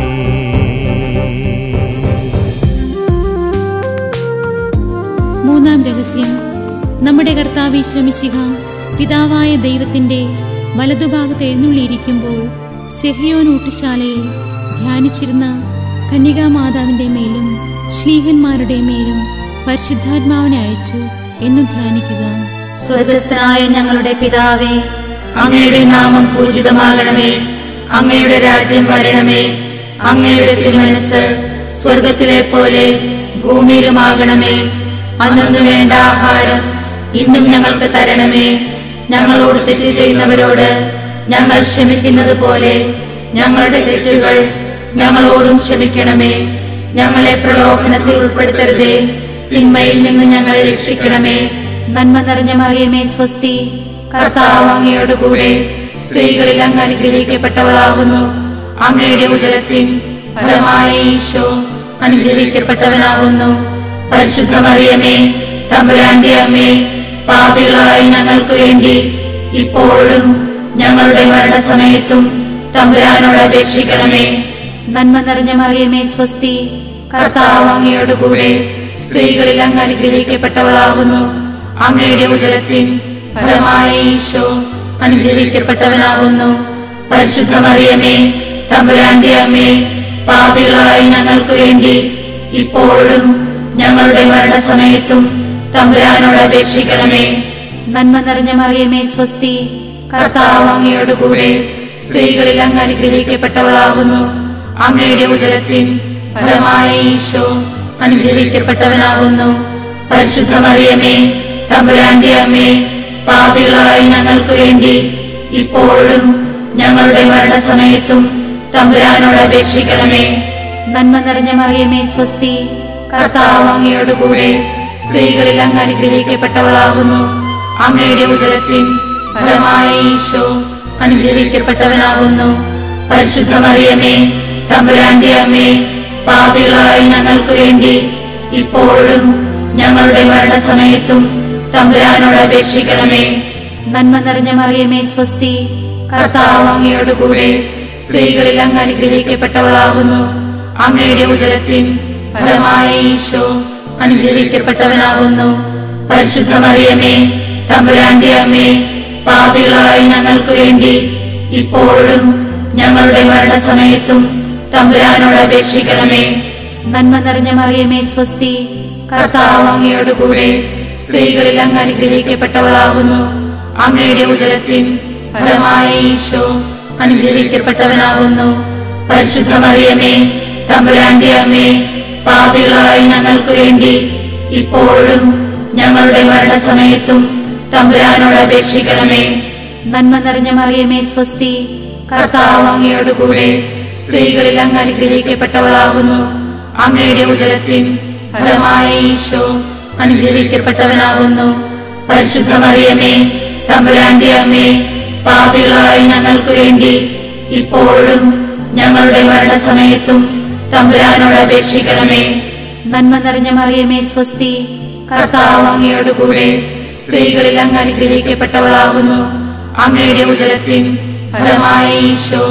മൂന്നാം രഹസ്യം, നമ്മുടെ കർത്താവ് ഈശോ മിശിഹ പിതാവായ ദൈവത്തിന്റെ വലതുഭാഗത്ത് എഴുന്നള്ളിയിരിക്കുമ്പോൾ സെഹിയോൻ ഊട്ടുശാലയിൽ ധ്യാനിച്ചിരുന്ന കന്യകാമാതാവിന്റെ മേലും ശ്ലീഹന്മാരുടെ മേലും പരിശുദ്ധാത്മാവിനെ അയച്ചു എന്നു ധ്യാനിക്കുക. സ്വർഗസ്ഥനായ ഞങ്ങളുടെ പിതാവേ, അങ്ങയുടെ നാമം പൂജിതമാകണമേ. അങ്ങയുടെ രാജ്യം വരണമേ. അങ്ങയുടെ തിരുമനസ്സ് സ്വർഗത്തിലെ പോലെ ഭൂമിയിലുമാകണമേ. അന്നു വേണ്ട ആഹാരം ഇന്നും ഞങ്ങൾക്ക് തരണമേ. ഞങ്ങളോട് തെറ്റ് ചെയ്യുന്നവരോട് ഞങ്ങൾ ക്ഷമിക്കുന്നത് പോലെ ഞങ്ങളുടെ തെറ്റുകൾ ഞങ്ങളോടും ക്ഷമിക്കണമേ. ഞങ്ങളെ പ്രലോഭനത്തിൽ ഉൾപ്പെടുത്തരുതേ, തിന്മയിൽ നിന്ന് ഞങ്ങളെ രക്ഷിക്കണമേ. നന്മ നിറഞ്ഞ മറിയമേ സ്വസ്തി, കർത്താവ് അങ്ങയോടുകൂടെ സ്ത്രീകളിൽ അങ്ങ് അനുഗ്രഹിക്കപ്പെട്ടവളാകുന്നു. അങ്ങയുടെ ഉദരത്തിൻ ഫലമായ ഈശോ അനുഗ്രഹിക്കപ്പെട്ടവനാകുന്നു. പരിശുദ്ധ മറിയമേ, തമ്പുരാന്റെ അമ്മേ, പാപികളായ ഞങ്ങൾക്ക് വേണ്ടി ഇപ്പോഴും ഞങ്ങളുടെ മരണസമയത്തും തമ്പുരാനോട് അപേക്ഷിക്കണമേ. നന്മ നിറഞ്ഞ മറിയമേ സ്വസ്തി, കർത്താവ് അങ്ങയോടുകൂടെ സ്ത്രീകളിൽ അങ്ങ് അനുഗ്രഹിക്കപ്പെട്ടവളാകുന്നു. അങ്ങയുടെ ഉദരത്തിൻ ഫലമായ ഈശോ അനുഗ്രഹിക്കപ്പെട്ടവനാകുന്നു. പരിശുദ്ധ മറിയമേ, തമ്പുരാന്റെ അമ്മേ, പാപികളായ ഞങ്ങൾക്ക് വേണ്ടി ഇപ്പോഴും ഞങ്ങളുടെ മരണസമയത്തും തമ്പുരാനോട് അപേക്ഷിക്കണമേ. നന്മ നിറഞ്ഞ മറിയമേ സ്വസ്തി, കർത്താവ് അങ്ങയോടുകൂടെ സ്ത്രീകളിൽ അങ്ങ് അനുഗ്രഹിക്കപ്പെട്ടവളാകുന്നു. അങ്ങയുടെ ഉദരത്തിൻ ഫലമായ ഈശോ അനുഗ്രഹിക്കപ്പെട്ടവനാകുന്നു. പരിശുദ്ധ മറിയമേ, തമ്പുരാന്റെ അമ്മേ, പാപികളായ ഞങ്ങൾക്ക് വേണ്ടി ഇപ്പോഴും ഞങ്ങളുടെ മരണസമയത്തും തമ്പുരാനോട് അപേക്ഷിക്കണമേ. നന്മ നിറഞ്ഞ മറിയമേ സ്വസ്തി, കർത്താവ് അങ്ങയോടുകൂടെ സ്ത്രീകളിൽ അങ്ങ് അനുഗ്രഹിക്കപ്പെട്ടവളാകുന്നു. അങ്ങയുടെ ഉദരത്തിൻ ഫലമായ ഈശോ അനുഗ്രഹിക്കപ്പെട്ടവനാകുന്നു. പരിശുദ്ധ മറിയമേ, തമ്പുരാന്റെ അമ്മേ, പാപികളായ ഞങ്ങൾക്ക് വേണ്ടി ഇപ്പോഴും ഞങ്ങളുടെ മരണസമയത്തും തമ്പുരാനോട് അപേക്ഷിക്കണമേ. നന്മ നിറഞ്ഞ മറിയമേ സ്വസ്തി, കർത്താവ് അങ്ങയോടുകൂടെ സ്ത്രീകളിൽ അങ്ങ് അനുഗ്രഹിക്കപ്പെട്ടവളാകുന്നു. അങ്ങയുടെ ഉദരത്തിൻ ഫലമായ ഈശോ അനുഗ്രഹിക്കപ്പെട്ടവനാകുന്നു. പരിശുദ്ധ മറിയമേ, തമ്പുരാന്റെ അമ്മേ, പാപികളായ ഞങ്ങൾക്ക് വേണ്ടി ഇപ്പോഴും ഞങ്ങളുടെ മരണസമയത്തും തമ്പുരാനോട് അപേക്ഷിക്കണമേ. നന്മ നിറഞ്ഞ മറിയമേ സ്വസ്തി, കർത്താവ് അങ്ങയോടുകൂടെ സ്ത്രീകളിൽ അങ്ങ് അനുഗ്രഹിക്കപ്പെട്ടവളാകുന്നു. അങ്ങയുടെ ഉദരത്തിൻ ഫലമായ ഈശോ അനുഗ്രഹിക്കപ്പെട്ടവനാകുന്നു. പരിശുദ്ധ മറിയമേ, തമ്പുരാന്റെ അമ്മേ, പാപികളായ ഞങ്ങൾക്ക് വേണ്ടി ഇപ്പോഴും ഞങ്ങളുടെ മരണസമയത്തും തമ്പുരാനോട് അപേക്ഷിക്കണമേ. നന്മ നിറഞ്ഞ മറിയമേ സ്വസ്തി, കർത്താവ് അങ്ങയോടുകൂടെ സ്ത്രീകളിൽ അങ്ങ് അനുഗ്രഹിക്കപ്പെട്ടവളാകുന്നു. അങ്ങയുടെ ഉദരത്തിൻ ഫലമായ ഈശോ അനുഗ്രഹിക്കപ്പെട്ടവനാകുന്നു. പരിശുദ്ധ മറിയമേ, തമ്പുരാന്റെ അമ്മേ, പാപികളായ ഞങ്ങൾക്ക് വേണ്ടി ഇപ്പോഴും ഞങ്ങളുടെ മരണസമയത്തും തമ്പുരാനോട് അപേക്ഷിക്കണമേ. നന്മ നിറഞ്ഞ മറിയമേ സ്വസ്തി, കർത്താവ് അങ്ങയോടുകൂടെ സ്ത്രീകളിൽ അങ്ങ് അനുഗ്രഹിക്കപ്പെട്ടവളാകുന്നു. അങ്ങയുടെ ഉദരത്തിൻ ഫലമായ ഈശോ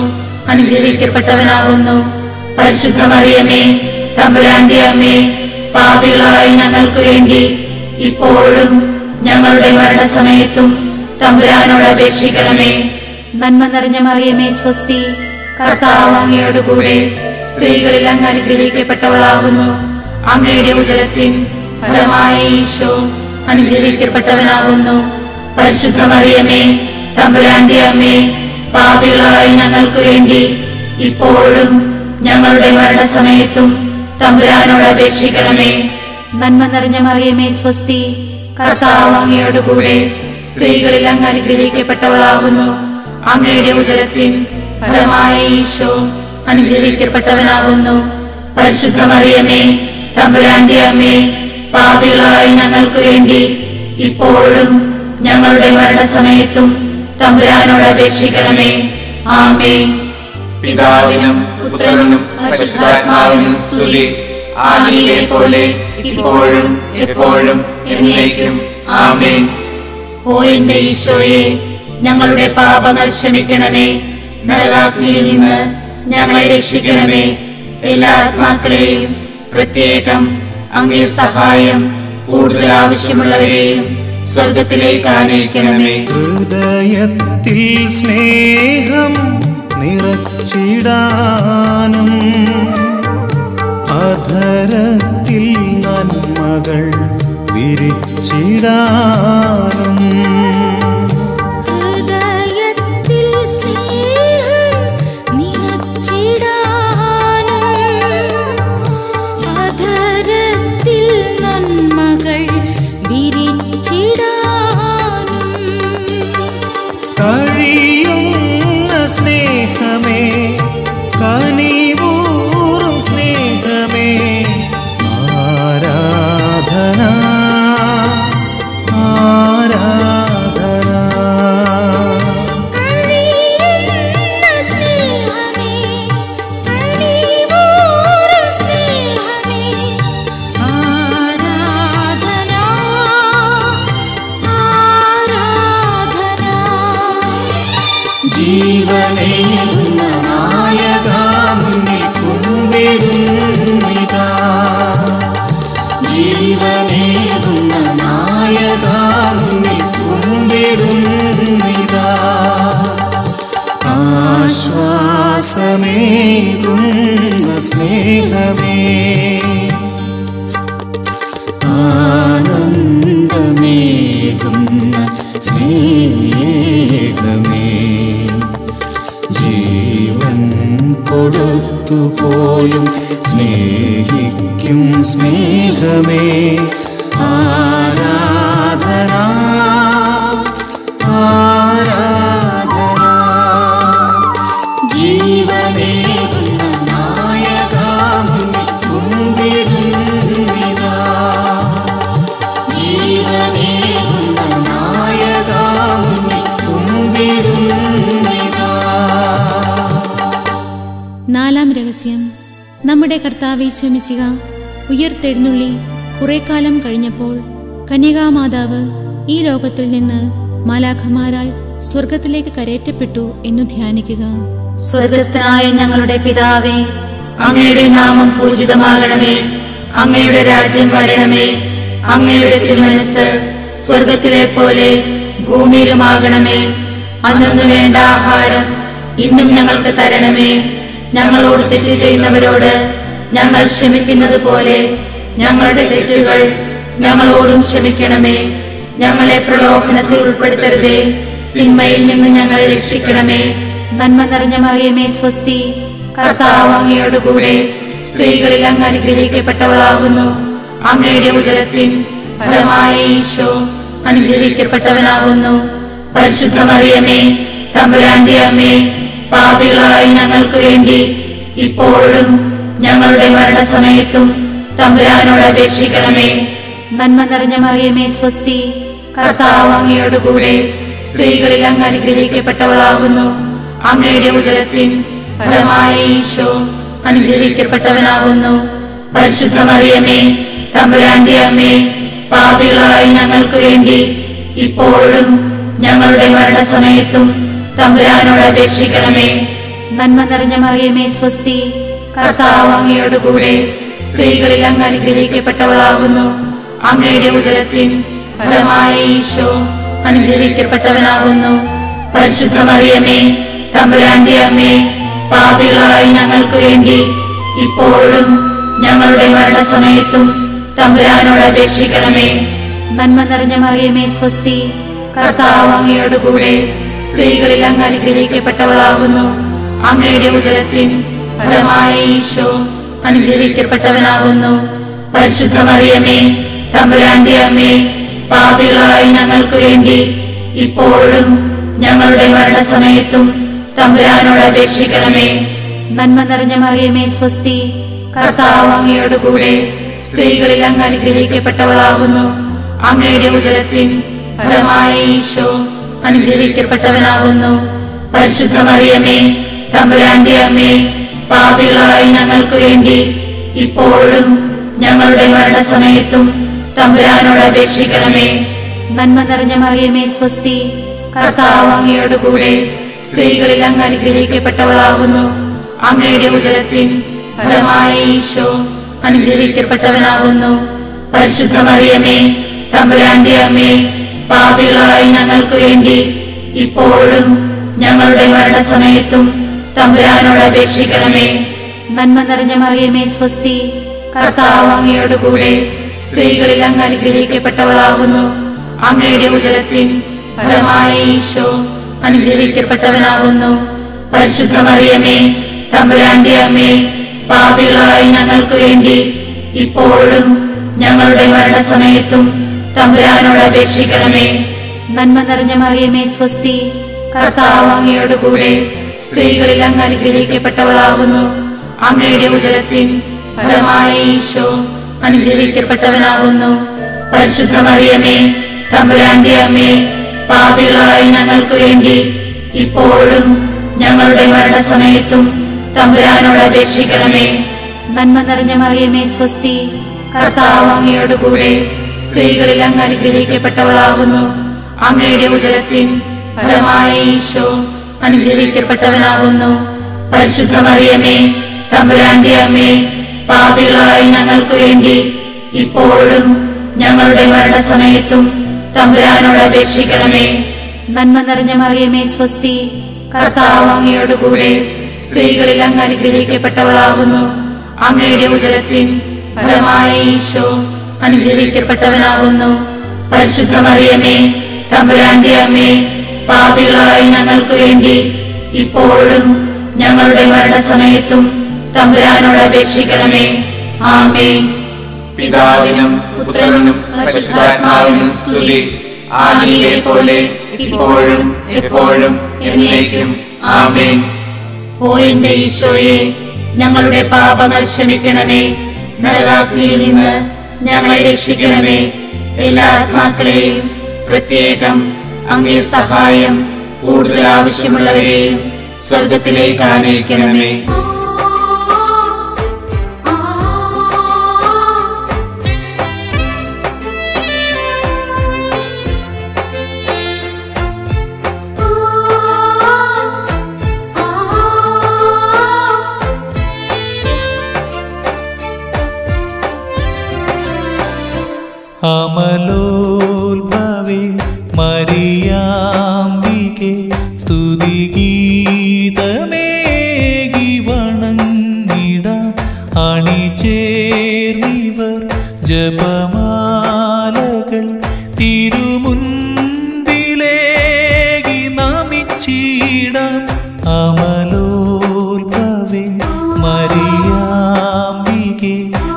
അനുഗ്രഹിക്കപ്പെട്ടവനാകുന്നു. പരിശുദ്ധ മറിയമേ, തമ്പുരാന്റെ അമ്മേ, പാപികളായ ഞങ്ങൾക്ക് വേണ്ടി ഇപ്പോഴും ഞങ്ങളുടെ മരണസമയത്തും തമ്പുരാനോട് അപേക്ഷിക്കണമേ. നന്മ നിറഞ്ഞ മറിയമേ സ്വസ്തി, കർത്താവ് അങ്ങയോടുകൂടെ സ്ത്രീകളിൽ അങ്ങ് അനുഗ്രഹിക്കപ്പെട്ടവളാകുന്നു. അങ്ങയുടെ ഉദരത്തിൻ ഫലമായ ഈശോ അനുഗ്രഹിക്കപ്പെട്ടവനാകുന്നു. പരിശുദ്ധ മറിയമേ, തമ്പുരാന്റെ അമ്മേ, പാപികളായ ഞങ്ങൾക്ക് വേണ്ടി ഇപ്പോഴും ഞങ്ങളുടെ മരണസമയത്തും തമ്പുരാനോട് അപേക്ഷിക്കണമേ. നന്മ നിറഞ്ഞ മറിയമേ സ്വസ്തി, കർത്താവ് അങ്ങയോടുകൂടെ സ്ത്രീകളിൽ അങ്ങ് അനുഗ്രഹിക്കപ്പെട്ടവളാകുന്നു. അങ്ങയുടെ ഉദരത്തിൻ ഫലമായ ഈശോ അനുഗ്രഹിക്കപ്പെട്ടവനാകുന്നു. പരിശുദ്ധ മറിയമേ, തമ്പുരാന്റെ അമ്മേ, പാപികളായ ഞങ്ങൾക്ക് വേണ്ടി ഇപ്പോഴും ഞങ്ങളുടെ മരണസമയത്തും തമ്പുരാനോട് അപേക്ഷിക്കണമേ. ആമേൻ. പിതാവിനും പുത്രനും പരിശുദ്ധാത്മാവിനും സ്തുതി, ആദിയിലെ പോലെ ഇപ്പോഴും എപ്പോഴും എന്നേക്കും. ആമേൻ. ഓ എന്റെ ഈശോയെ, ഞങ്ങളുടെ പാപങ്ങൾ ക്ഷമിക്കണമേ. നരകാഗ്നിയിൽ നിന്ന് ഞങ്ങളെ രക്ഷിക്കണമേ. എല്ലാ ആത്മാക്കളെയും, പ്രത്യേകം അങ്ങേ സഹായം കൂടുതൽ ആവശ്യമുള്ളവരെയും സ്വർഗത്തിലേക്ക് ആനയിക്കണമേ. ഹൃദയത്തിൽ സ്നേഹം നിറച്ചിടാനും അധരത്തിൽ നന്മകൾ വിരിച്ചിടാനും ഹൃദയത്തിൽ സ്നേഹം നിറച്ചിടാനും അധരത്തിൽ നന്മകൾ വിരിച്ചിടാനും കഴിയുന്ന സ്നേഹമേ, കനിവൂറും സ്നേഹമേ, ആരാധന ആരാധന. കഴിയുന്ന സ്നേഹമേ, കനിവൂറും സ്നേഹമേ, ആരാധന ആരാധന. ജീവനേകുന്ന നായകാ മുന്നിൽ കുമ്പിടുന്നിതാ, ജീവനേകുന്ന നായകാ മുന്നിൽ കുമ്പിടുന്നിതാ. ആശ്വാസമേകുന്ന സ്നേഹമേ, ആനന്ദമേകുന്ന സ്നേഹമേ, ജീവൻ കൊടുത്തുപോലും സ്നേഹിക്കും സ്നേഹമേ, ആരാധന ആരാധന. ജീവനേകുന്ന നായകാ മുന്നിൽ കുമ്പിടുന്നിതാ, ജീവനേകുന്ന നായകാ മുന്നിൽ കുമ്പിടുന്നിതാ. നാലാം രഹസ്യം. നമ്മുടെ കർത്താവ് യേശു മിശിഹ ഉയിർത്തെഴുന്നള്ളി കുറെ കാലം കഴിഞ്ഞപ്പോൾ കന്യകാമാതാവ് ഈ ലോകത്തിൽ നിന്ന് മാലാഖമാരാൽ സ്വർഗത്തിലേക്ക് കരേറ്റപ്പെട്ടു എന്നു ധ്യാനിക്കുക. സ്വർഗസ്ഥനായ ഞങ്ങളുടെ പിതാവേ, അങ്ങയുടെ നാമം പൂജിതമാകണമേ. അങ്ങയുടെ രാജ്യം വരണമേ. അങ്ങയുടെ തിരുമനസ്സ് സ്വർഗത്തിലെ പോലെ ഭൂമിയിലുമാകണമേ. അന്നു വേണ്ട ആഹാരം ഇന്നും ഞങ്ങൾക്ക് തരണമേ. ഞങ്ങളോട് തെറ്റ് ചെയ്യുന്നവരോട് ഞങ്ങൾ ക്ഷമിക്കുന്നത് പോലെ ഞങ്ങളുടെ തെറ്റുകൾ ഞങ്ങളോടും ക്ഷമിക്കണമേ. ഞങ്ങളെ പ്രലോഭനത്തിൽ ഉൾപ്പെടുത്തരുതേ, തിന്മയിൽ നിന്ന് ഞങ്ങളെ രക്ഷിക്കണമേ. നന്മ നിറഞ്ഞ മറിയമേ സ്വസ്തി, കർത്താവ് അങ്ങയോടുകൂടെ സ്ത്രീകളിൽ അങ്ങ് അനുഗ്രഹിക്കപ്പെട്ടവളാകുന്നു. അങ്ങയുടെ ഉദരത്തിൻ ഫലമായ ഈശോ അനുഗ്രഹിക്കപ്പെട്ടവനാകുന്നു. പരിശുദ്ധ മറിയമേ, തമ്പുരാന്റെ അമ്മേ, പാപികളായ ഞങ്ങൾക്ക് വേണ്ടി ഇപ്പോഴും ഞങ്ങളുടെ മരണസമയത്തും തമ്പുരാനോട് അപേക്ഷിക്കണമേ. നന്മ നിറഞ്ഞ മറിയമേ സ്വസ്തി, കർത്താവ് അങ്ങയോടുകൂടെ സ്ത്രീകളിൽ അങ്ങ് അനുഗ്രഹിക്കപ്പെട്ടവളാകുന്നു. അങ്ങയുടെ ഉദരത്തിൻ ഫലമായ ഈശോ അനുഗ്രഹിക്കപ്പെട്ടവനാകുന്നു. പരിശുദ്ധ മറിയമേ, തമ്പുരാന്റെ അമ്മേ, പാപികളായ ഞങ്ങൾക്ക് വേണ്ടി ഇപ്പോഴും ഞങ്ങളുടെ മരണസമയത്തും തമ്പുരാനോട് അപേക്ഷിക്കണമേ. നന്മ നിറഞ്ഞ മറിയമേ സ്വസ്തി, കർത്താവ് അങ്ങയോടുകൂടെ സ്ത്രീകളിൽ അങ്ങ് അനുഗ്രഹിക്കപ്പെട്ടവളാകുന്നു. അങ്ങയുടെ ഉദരത്തിൻ ഫലമായ ഈശോ അനുഗ്രഹിക്കപ്പെട്ടവനാകുന്നു. പരിശുദ്ധ മറിയമേ, തമ്പുരാന്റെ അമ്മേ, പാപികളായ ഞങ്ങൾക്ക് വേണ്ടി ഇപ്പോഴും ഞങ്ങളുടെ മരണസമയത്തും തമ്പുരാനോട് അപേക്ഷിക്കണമേ. നന്മ നിറഞ്ഞ മറിയമേ സ്വസ്തി, കർത്താവ് അങ്ങയോടുകൂടെ സ്ത്രീകളിൽ അങ്ങ് അനുഗ്രഹിക്കപ്പെട്ടവളാകുന്നു. അങ്ങയുടെ ഉദരത്തിൻ ഫലമായ ഈശോ അനുഗ്രഹിക്കപ്പെട്ടവനാകുന്നു. പരിശുദ്ധ മറിയമേ, തമ്പുരാന്റെ അമ്മേ, പാപികളായ ഞങ്ങൾക്ക് വേണ്ടി ഇപ്പോഴും ഞങ്ങളുടെ മരണസമയത്തും തമ്പുരാനോട് അപേക്ഷിക്കണമേ. നന്മ നിറഞ്ഞ മറിയമേ സ്വസ്തി, കർത്താവ് അങ്ങയോടുകൂടെ സ്ത്രീകളിൽ അങ്ങ് അനുഗ്രഹിക്കപ്പെട്ടവളാകുന്നു. അങ്ങയുടെ ഉദരത്തിൻ ഫലമായ ഈശോ അനുഗ്രഹിക്കപ്പെട്ടവനാകുന്നു. പരിശുദ്ധ മറിയമേ, തമ്പുരാന്റെ അമ്മേ, പാപികളായ ഞങ്ങൾക്ക് വേണ്ടി ഇപ്പോഴും ഞങ്ങളുടെ മരണസമയത്തും തമ്പുരാനോട് അപേക്ഷിക്കണമേ. നന്മ നിറഞ്ഞ മറിയമേ സ്വസ്തി, കർത്താവ് അങ്ങയോടുകൂടെ സ്ത്രീകളിൽ അങ്ങ് അനുഗ്രഹിക്കപ്പെട്ടവളാകുന്നു. അങ്ങയുടെ ഉദരത്തിൻ ഫലമായ ഈശോ അനുഗ്രഹിക്കപ്പെട്ടവനാകുന്നു. പരിശുദ്ധ മറിയമേ, തമ്പുരാന്റെ അമ്മേ, പാപികളായ ഞങ്ങൾക്ക് വേണ്ടി ഇപ്പോഴും ഞങ്ങളുടെ മരണസമയത്തും തമ്പുരാനോട് അപേക്ഷിക്കണമേ. നന്മ നിറഞ്ഞ മറിയമേ സ്വസ്തി, കർത്താവ് അങ്ങയോടുകൂടെ സ്ത്രീകളിൽ അങ്ങ് അനുഗ്രഹിക്കപ്പെട്ടവളാകുന്നു. അങ്ങയുടെ ഉദരത്തിൻ ഫലമായ ഈശോ അനുഗ്രഹിക്കപ്പെട്ടവനാകുന്നു. പരിശുദ്ധ മറിയമേ, തമ്പുരാന്റെ അമ്മേ, പാപികളായ ഞങ്ങൾക്ക് വേണ്ടി ഇപ്പോഴും ഞങ്ങളുടെ മരണസമയത്തും തമ്പുരാനോട് അപേക്ഷിക്കണമേ. നന്മ നിറഞ്ഞ മറിയമേ സ്വസ്തി, കർത്താവ് അങ്ങയോടുകൂടെ സ്ത്രീകളിൽ അങ്ങ് അനുഗ്രഹിക്കപ്പെട്ടവളാകുന്നു. അങ്ങയുടെ ഉദരത്തിൻ ഫലമായ ഈശോ അനുഗ്രഹിക്കപ്പെട്ടവനാകുന്നു. പരിശുദ്ധ മറിയമേ, തമ്പുരാന്റെ അമ്മേ, പാപികളായ ഞങ്ങൾക്ക് വേണ്ടി ഇപ്പോഴും ഞങ്ങളുടെ മരണസമയത്തും തമ്പുരാനോട് അപേക്ഷിക്കണമേ. നന്മ നിറഞ്ഞ മറിയമേ സ്വസ്തി, കർത്താവ് അങ്ങയോടുകൂടെ സ്ത്രീകളിൽ അങ്ങ് അനുഗ്രഹിക്കപ്പെട്ടവളാകുന്നു. അങ്ങയുടെ ഉദരത്തിൻ ഫലമായ ഈശോ അനുഗ്രഹിക്കപ്പെട്ടവനാകുന്നു. പരിശുദ്ധ മറിയമേ, തമ്പുരാന്റെ അമ്മേ, പാപികളായ ഞങ്ങൾക്ക് വേണ്ടി ഇപ്പോഴും ഞങ്ങളുടെ മരണസമയത്തും തമ്പുരാനോട് അപേക്ഷിക്കണമേ. നന്മ നിറഞ്ഞ മറിയമേ സ്വസ്തി, കർത്താവ് അങ്ങയോടുകൂടെ സ്ത്രീകളിൽ അങ്ങ് അനുഗ്രഹിക്കപ്പെട്ടവളാകുന്നു. അങ്ങയുടെ ഉദരത്തിൻ ഫലമായ ഈശോ അനുഗ്രഹിക്കപ്പെട്ടവനാകുന്നു. പരിശുദ്ധ മറിയമേ, തമ്പുരാന്റെ അമ്മേ, പാപികളായ ഞങ്ങൾക്ക് വേണ്ടി ഇപ്പോഴും ഞങ്ങളുടെ മരണസമയത്തും തമ്പുരാനോട് അപേക്ഷിക്കണമേ. ആമേൻ. പിതാവിനും പുത്രനും പരിശുദ്ധാത്മാവിനും സ്തുതി. ആദിയിലെ പോലെ ഇപ്പോഴും എപ്പോഴും എന്നേക്കും. ആമേൻ. ഓ എന്റെ ഈശോയെ, ഞങ്ങളുടെ പാപങ്ങൾ ക്ഷമിക്കണമേ. നരകാഗ്നിയിൽ നിന്ന് ഞങ്ങളെ രക്ഷിക്കണമേ. എല്ലാ ആത്മാക്കളെയും, പ്രത്യേകം അങ്ങേ സഹായം കൂടുതൽ ആവശ്യമുള്ളവരെയും സ്വർഗത്തിലേക്ക് ആനയിക്കണമേ. അമലോത്ഭവേ മറിയാംബികേ, സ്തുതിഗീതമേകി വണങ്ങിടാം. അണിചേർന്നിവർ ജപമാലകൾ തിരുമുൻപിലേകി നമിച്ചിടാം. അമലോത്ഭവേ മറിയാംബികേ,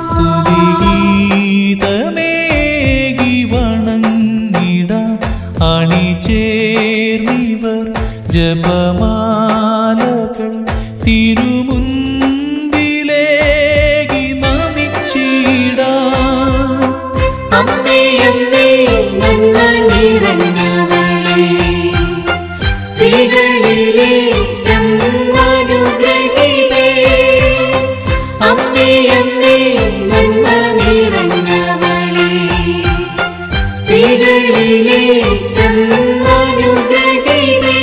സ്തുതിഗീതമേകി വണങ്ങിടാം. അണിചേർന്നിവർ ജപമാലകൾ തിരുമുൻപിലേകി നമിച്ചിടാം. അമ്മേ അമ്മേ നന്മ നിറഞ്ഞവളേ, സ്ത്രീകളിലേറ്റം അനുഗ്രഹീതേ. അമ്മേ അമ്മേ നന്മ നിറഞ്ഞവളേ, സ്ത്രീകളിലേറ്റം അനുഗ്രഹീതേ.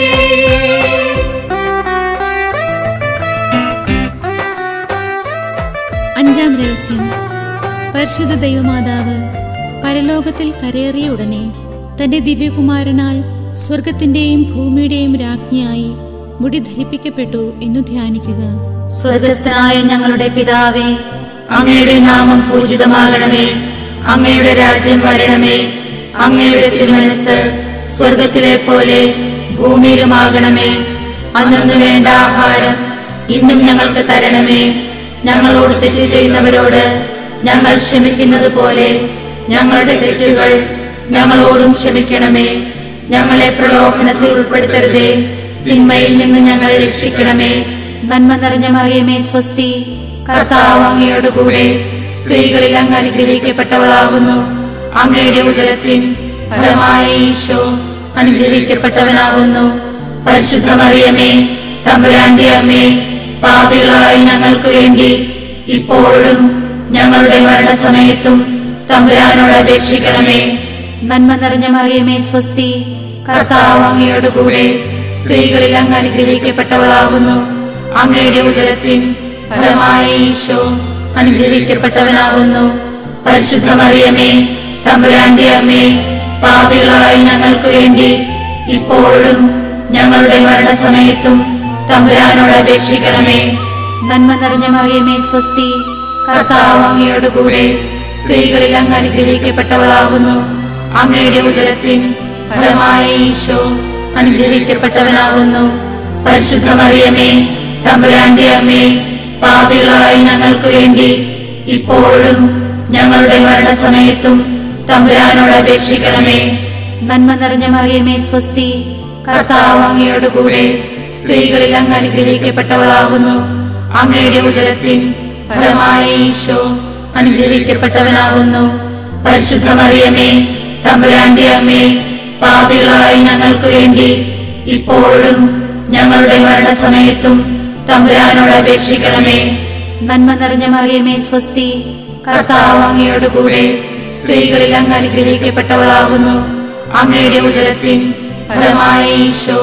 അഞ്ചാം രഹസ്യം. പരിശുദ്ധ ദൈവമാതാവ് പരലോകത്തിൽ കരയേറിയ ഉടനെ തന്റെ ദിവ്യകുമാരനാൽ സ്വർഗത്തിന്റെയും ഭൂമിയുടെയും രാജ്ഞിയായി മുടി ധരിപ്പിക്കപ്പെട്ടു എന്നു ധ്യാനിക്കുക. സ്വർഗസ്ഥനായ ഞങ്ങളുടെ പിതാവേ, അങ്ങയുടെ നാമം പൂജിതമാകണമേ. അങ്ങയുടെ രാജ്യം വരണമേ. അങ്ങയുടെ തിരുമനസ്സ് സ്വർഗത്തിലെ പോലെ ഭൂമിയിലുമാകണമേ. അന്നു വേണ്ട ആഹാരം ഇന്നും ഞങ്ങൾക്ക് തരണമേ. ഞങ്ങളോട് തെറ്റ് ചെയ്യുന്നവരോട് ഞങ്ങൾ ക്ഷമിക്കുന്നത് പോലെ ഞങ്ങളുടെ തെറ്റുകൾ ഞങ്ങളോടും ക്ഷമിക്കണമേ. ഞങ്ങളെ പ്രലോഭനത്തിൽ ഉൾപ്പെടുത്തരുതേ, തിന്മയിൽ നിന്ന് ഞങ്ങളെ രക്ഷിക്കണമേ. നന്മ നിറഞ്ഞ മറിയമേ സ്വസ്തി, കർത്താവ് അങ്ങയോടുകൂടെ സ്ത്രീകളിൽ അങ്ങ് അനുഗ്രഹിക്കപ്പെട്ടവളാകുന്നു. അങ്ങയുടെ ഉദരത്തിൻ ഫലമായ ഈശോ അനുഗ്രഹിക്കപ്പെട്ടവനാകുന്നു. പരിശുദ്ധ മറിയമേ, തമ്പുരാന്റെ അമ്മേ, പാപികളായ ഞങ്ങൾക്ക് വേണ്ടി ഇപ്പോഴും ഞങ്ങളുടെ മരണസമയത്തും തമ്പുരാനോട് അപേക്ഷിക്കണമേ. നന്മ നിറഞ്ഞ മറിയമേ സ്വസ്തി, കർത്താവ് അങ്ങയോടുകൂടെ സ്ത്രീകളിൽ അങ്ങ് അനുഗ്രഹിക്കപ്പെട്ടവളാകുന്നു. അങ്ങയുടെ ഉദരത്തിൻ ഫലമായ ഈശോ അനുഗ്രഹിക്കപ്പെട്ടവനാകുന്നു. പരിശുദ്ധ മറിയമേ, തമ്പുരാന്റെ അമ്മേ, പാപികളായ ഞങ്ങൾക്ക് വേണ്ടി ഇപ്പോഴും ഞങ്ങളുടെ മരണസമയത്തും തമ്പുരാനോട് അപേക്ഷിക്കണമേ. നന്മ നിറഞ്ഞ മറിയമേ സ്വസ്തി, കർത്താവ് അങ്ങയോടുകൂടെ സ്ത്രീകളിൽ അങ്ങ് അനുഗ്രഹിക്കപ്പെട്ടവളാകുന്നു. അങ്ങയുടെ ഉദരത്തിൻ ഫലമായ ഈശോ അനുഗ്രഹിക്കപ്പെട്ടവനാകുന്നു. പരിശുദ്ധ മറിയമേ, തമ്പുരാന്റെ അമ്മേ, പാപികളായ ഞങ്ങൾക്ക് വേണ്ടി ഇപ്പോഴും ഞങ്ങളുടെ മരണസമയത്തും തമ്പുരാനോട് അപേക്ഷിക്കണമേ. നന്മ നിറഞ്ഞ മറിയമേ സ്വസ്തി, കർത്താവ് അങ്ങയോടുകൂടെ സ്ത്രീകളിൽ അങ്ങ് അനുഗ്രഹിക്കപ്പെട്ടവളാകുന്നു. അങ്ങയുടെ ഉദരത്തിൻ ഫലമായ ഈശോ അനുഗ്രഹിക്കപ്പെട്ടവനാകുന്നു. പരിശുദ്ധ മറിയമേ, തമ്പുരാന്റെ അമ്മേ, പാപികളായ ഞങ്ങൾക്ക് വേണ്ടി ഇപ്പോഴും ഞങ്ങളുടെ മരണസമയത്തും തമ്പുരാനോട് അപേക്ഷിക്കണമേ. നന്മ നിറഞ്ഞ മറിയമേ സ്വസ്തി, കർത്താവ് അങ്ങയോടുകൂടെ സ്ത്രീകളിൽ അങ്ങ് അനുഗ്രഹിക്കപ്പെട്ടവളാകുന്നു. അങ്ങയുടെ ഉദരത്തിൻ ഫലമായ ഈശോ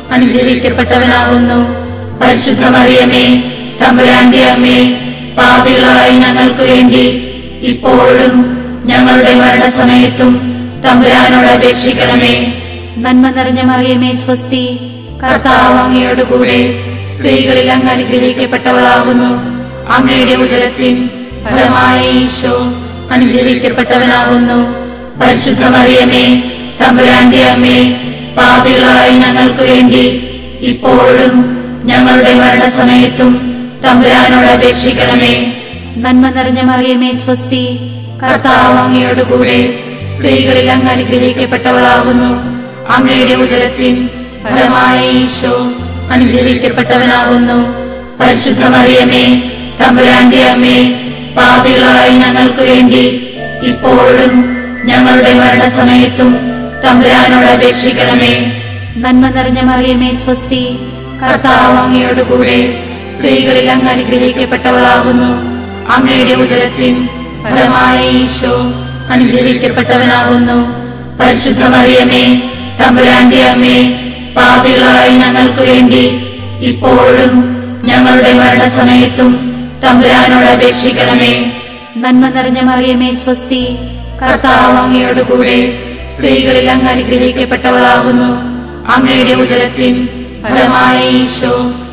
അനുഗ്രഹിക്കപ്പെട്ടവനാകുന്നു. പരിശുദ്ധ മറിയമേ, തമ്പുരാന്റെ അമ്മേ, പാപികളായ ഞങ്ങൾക്ക് വേണ്ടി ഇപ്പോഴും ഞങ്ങളുടെ മരണസമയത്തും തമ്പുരാനോട് അപേക്ഷിക്കണമേ. നന്മ നിറഞ്ഞ മറിയമേ സ്വസ്തി, കർത്താവ് അങ്ങയോടുകൂടെ സ്ത്രീകളിൽ അങ്ങ് അനുഗ്രഹിക്കപ്പെട്ടവളാകുന്നു. അങ്ങയുടെ ഉദരത്തിൻ ഫലമായ ഈശോ അനുഗ്രഹിക്കപ്പെട്ടവനാകുന്നു. പരിശുദ്ധ മറിയമേ, തമ്പുരാന്റെ അമ്മേ, പാപികളായ ഞങ്ങൾക്ക് വേണ്ടി ഇപ്പോഴും ഞങ്ങളുടെ മരണസമയത്തും തമ്പുരാനോട് അപേക്ഷിക്കണമേ. നന്മ നിറഞ്ഞ മറിയമേ സ്വസ്തി, കർത്താവ് അങ്ങയോടുകൂടെ സ്ത്രീകളിൽ അങ്ങ് അനുഗ്രഹിക്കപ്പെട്ടവളാകുന്നു. അങ്ങയുടെ ഉദരത്തിൻ ഫലമായ ഈശോ അനുഗ്രഹിക്കപ്പെട്ടവനാകുന്നു. പരിശുദ്ധ മറിയമേ, തമ്പുരാന്റെ അമ്മേ, പാപികളായ ഞങ്ങൾക്ക് വേണ്ടി ഇപ്പോഴും ഞങ്ങളുടെ മരണസമയത്തും തമ്പുരാനോട് അപേക്ഷിക്കണമേ. നന്മ നിറഞ്ഞ മറിയമേ സ്വസ്തി, കർത്താവ് അങ്ങയോടുകൂടെ സ്ത്രീകളിൽ അങ്ങ് അനുഗ്രഹിക്കപ്പെട്ടവളാകുന്നു. അങ്ങയുടെ ഉദരത്തിൻ ഫലമായ ഈശോ അനുഗ്രഹിക്കപ്പെട്ടവനാകുന്നു. പരിശുദ്ധ മറിയമേ, തമ്പുരാന്റെ അമ്മേ, പാപികളായ ഞങ്ങൾക്ക് വേണ്ടി ഇപ്പോഴും ഞങ്ങളുടെ മരണസമയത്തും തമ്പുരാനോട് അപേക്ഷിക്കണമേ. നന്മ നിറഞ്ഞ മറിയമേ സ്വസ്തി, കർത്താവ് അങ്ങയോടുകൂടെ സ്ത്രീകളിൽ അങ്ങ് അനുഗ്രഹിക്കപ്പെട്ടവളാകുന്നു. അങ്ങയുടെ ഉദരത്തിൻ ഫലമായ ഈശോ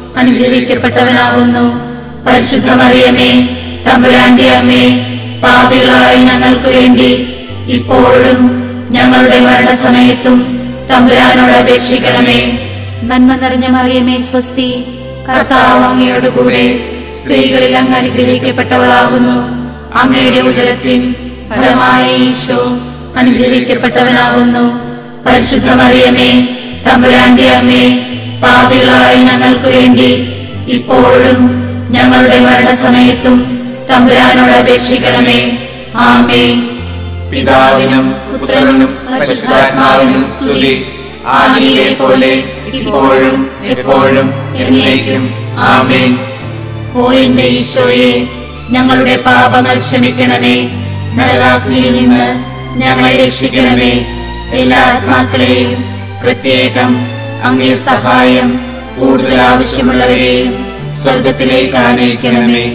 അനുഗ്രഹിക്കപ്പെട്ടവനാകുന്നു. പരിശുദ്ധ മറിയമേ, തമ്പുരാന്റെ അമ്മേ, പാപികളായ ഞങ്ങൾക്ക് വേണ്ടി ഇപ്പോഴും ഞങ്ങളുടെ മരണസമയത്തും തമ്പുരാനോട് അപേക്ഷിക്കണമേ. നന്മ നിറഞ്ഞ മറിയമേ സ്വസ്തി, കർത്താവ് അങ്ങയോടുകൂടെ സ്ത്രീകളിൽ അങ്ങ് അനുഗ്രഹിക്കപ്പെട്ടവളാകുന്നു. അങ്ങയുടെ ഉദരത്തിൻ ഫലമായ ഈശോ അനുഗ്രഹിക്കപ്പെട്ടവനാകുന്നു. പരിശുദ്ധ മറിയമേ, തമ്പുരാന്റെ അമ്മേ, പാപികളായ ഞങ്ങൾക്ക് വേണ്ടി ഇപ്പോഴും ഞങ്ങളുടെ മരണസമയത്തും തമ്പുരാനോട് അപേക്ഷിക്കണമേ. ആമേൻ. പിതാവിനും പുത്രനും പരിശുദ്ധാത്മാവിനും സ്തുതി, ആദിയിലെ പോലെ ഇപ്പോഴും എപ്പോഴും എന്നേക്കും. ആമേൻ. ഓ എന്റെ ഈശോയെ, ഞങ്ങളുടെ പാപങ്ങൾ ക്ഷമിക്കണമേ. നരകാഗ്നിയിൽ നിന്ന് ഞങ്ങളെ രക്ഷിക്കണമേ. എല്ലാ ആത്മാക്കളെയും, പ്രത്യേകം അങ്ങേ സഹായം കൂടുതൽ ആവശ്യമുള്ളവരെയും സ്വർഗത്തിലേക്ക് ആനയിക്കണമേ.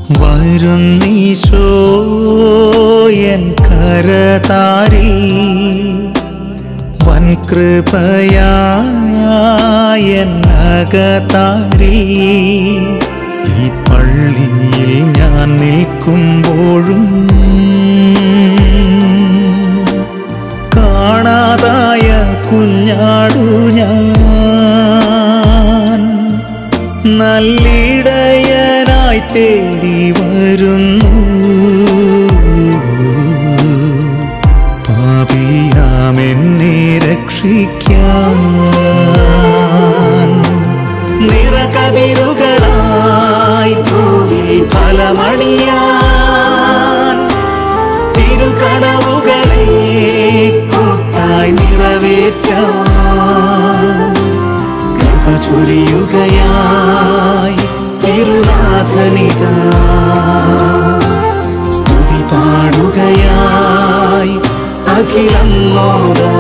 വരുന്നീശോ എൻ കരതാരിൽ വൻകൃപയായൻ അകതാരിൽ ഈ പള്ളിയിൽ ഞാൻ നിൽക്കുമ്പോഴും കാണാതായ കുഞ്ഞാടു ഞാൻ നല്ലിടയനായി തേടി വരുന്നു പാപിയാമെന്നെ രക്ഷിക്കാൻ നിറകതിരുകളായി ഭൂവിൽ ഫലമണിയാൻ തിരുകനവുകളെ കൂട്ടായി നിറവേറ്റാൻ കൃപ ചൊരിയുകയായി തിരുനാഥനിതാ സ്തുതി പാടുകയായി അഖിലം മോദാ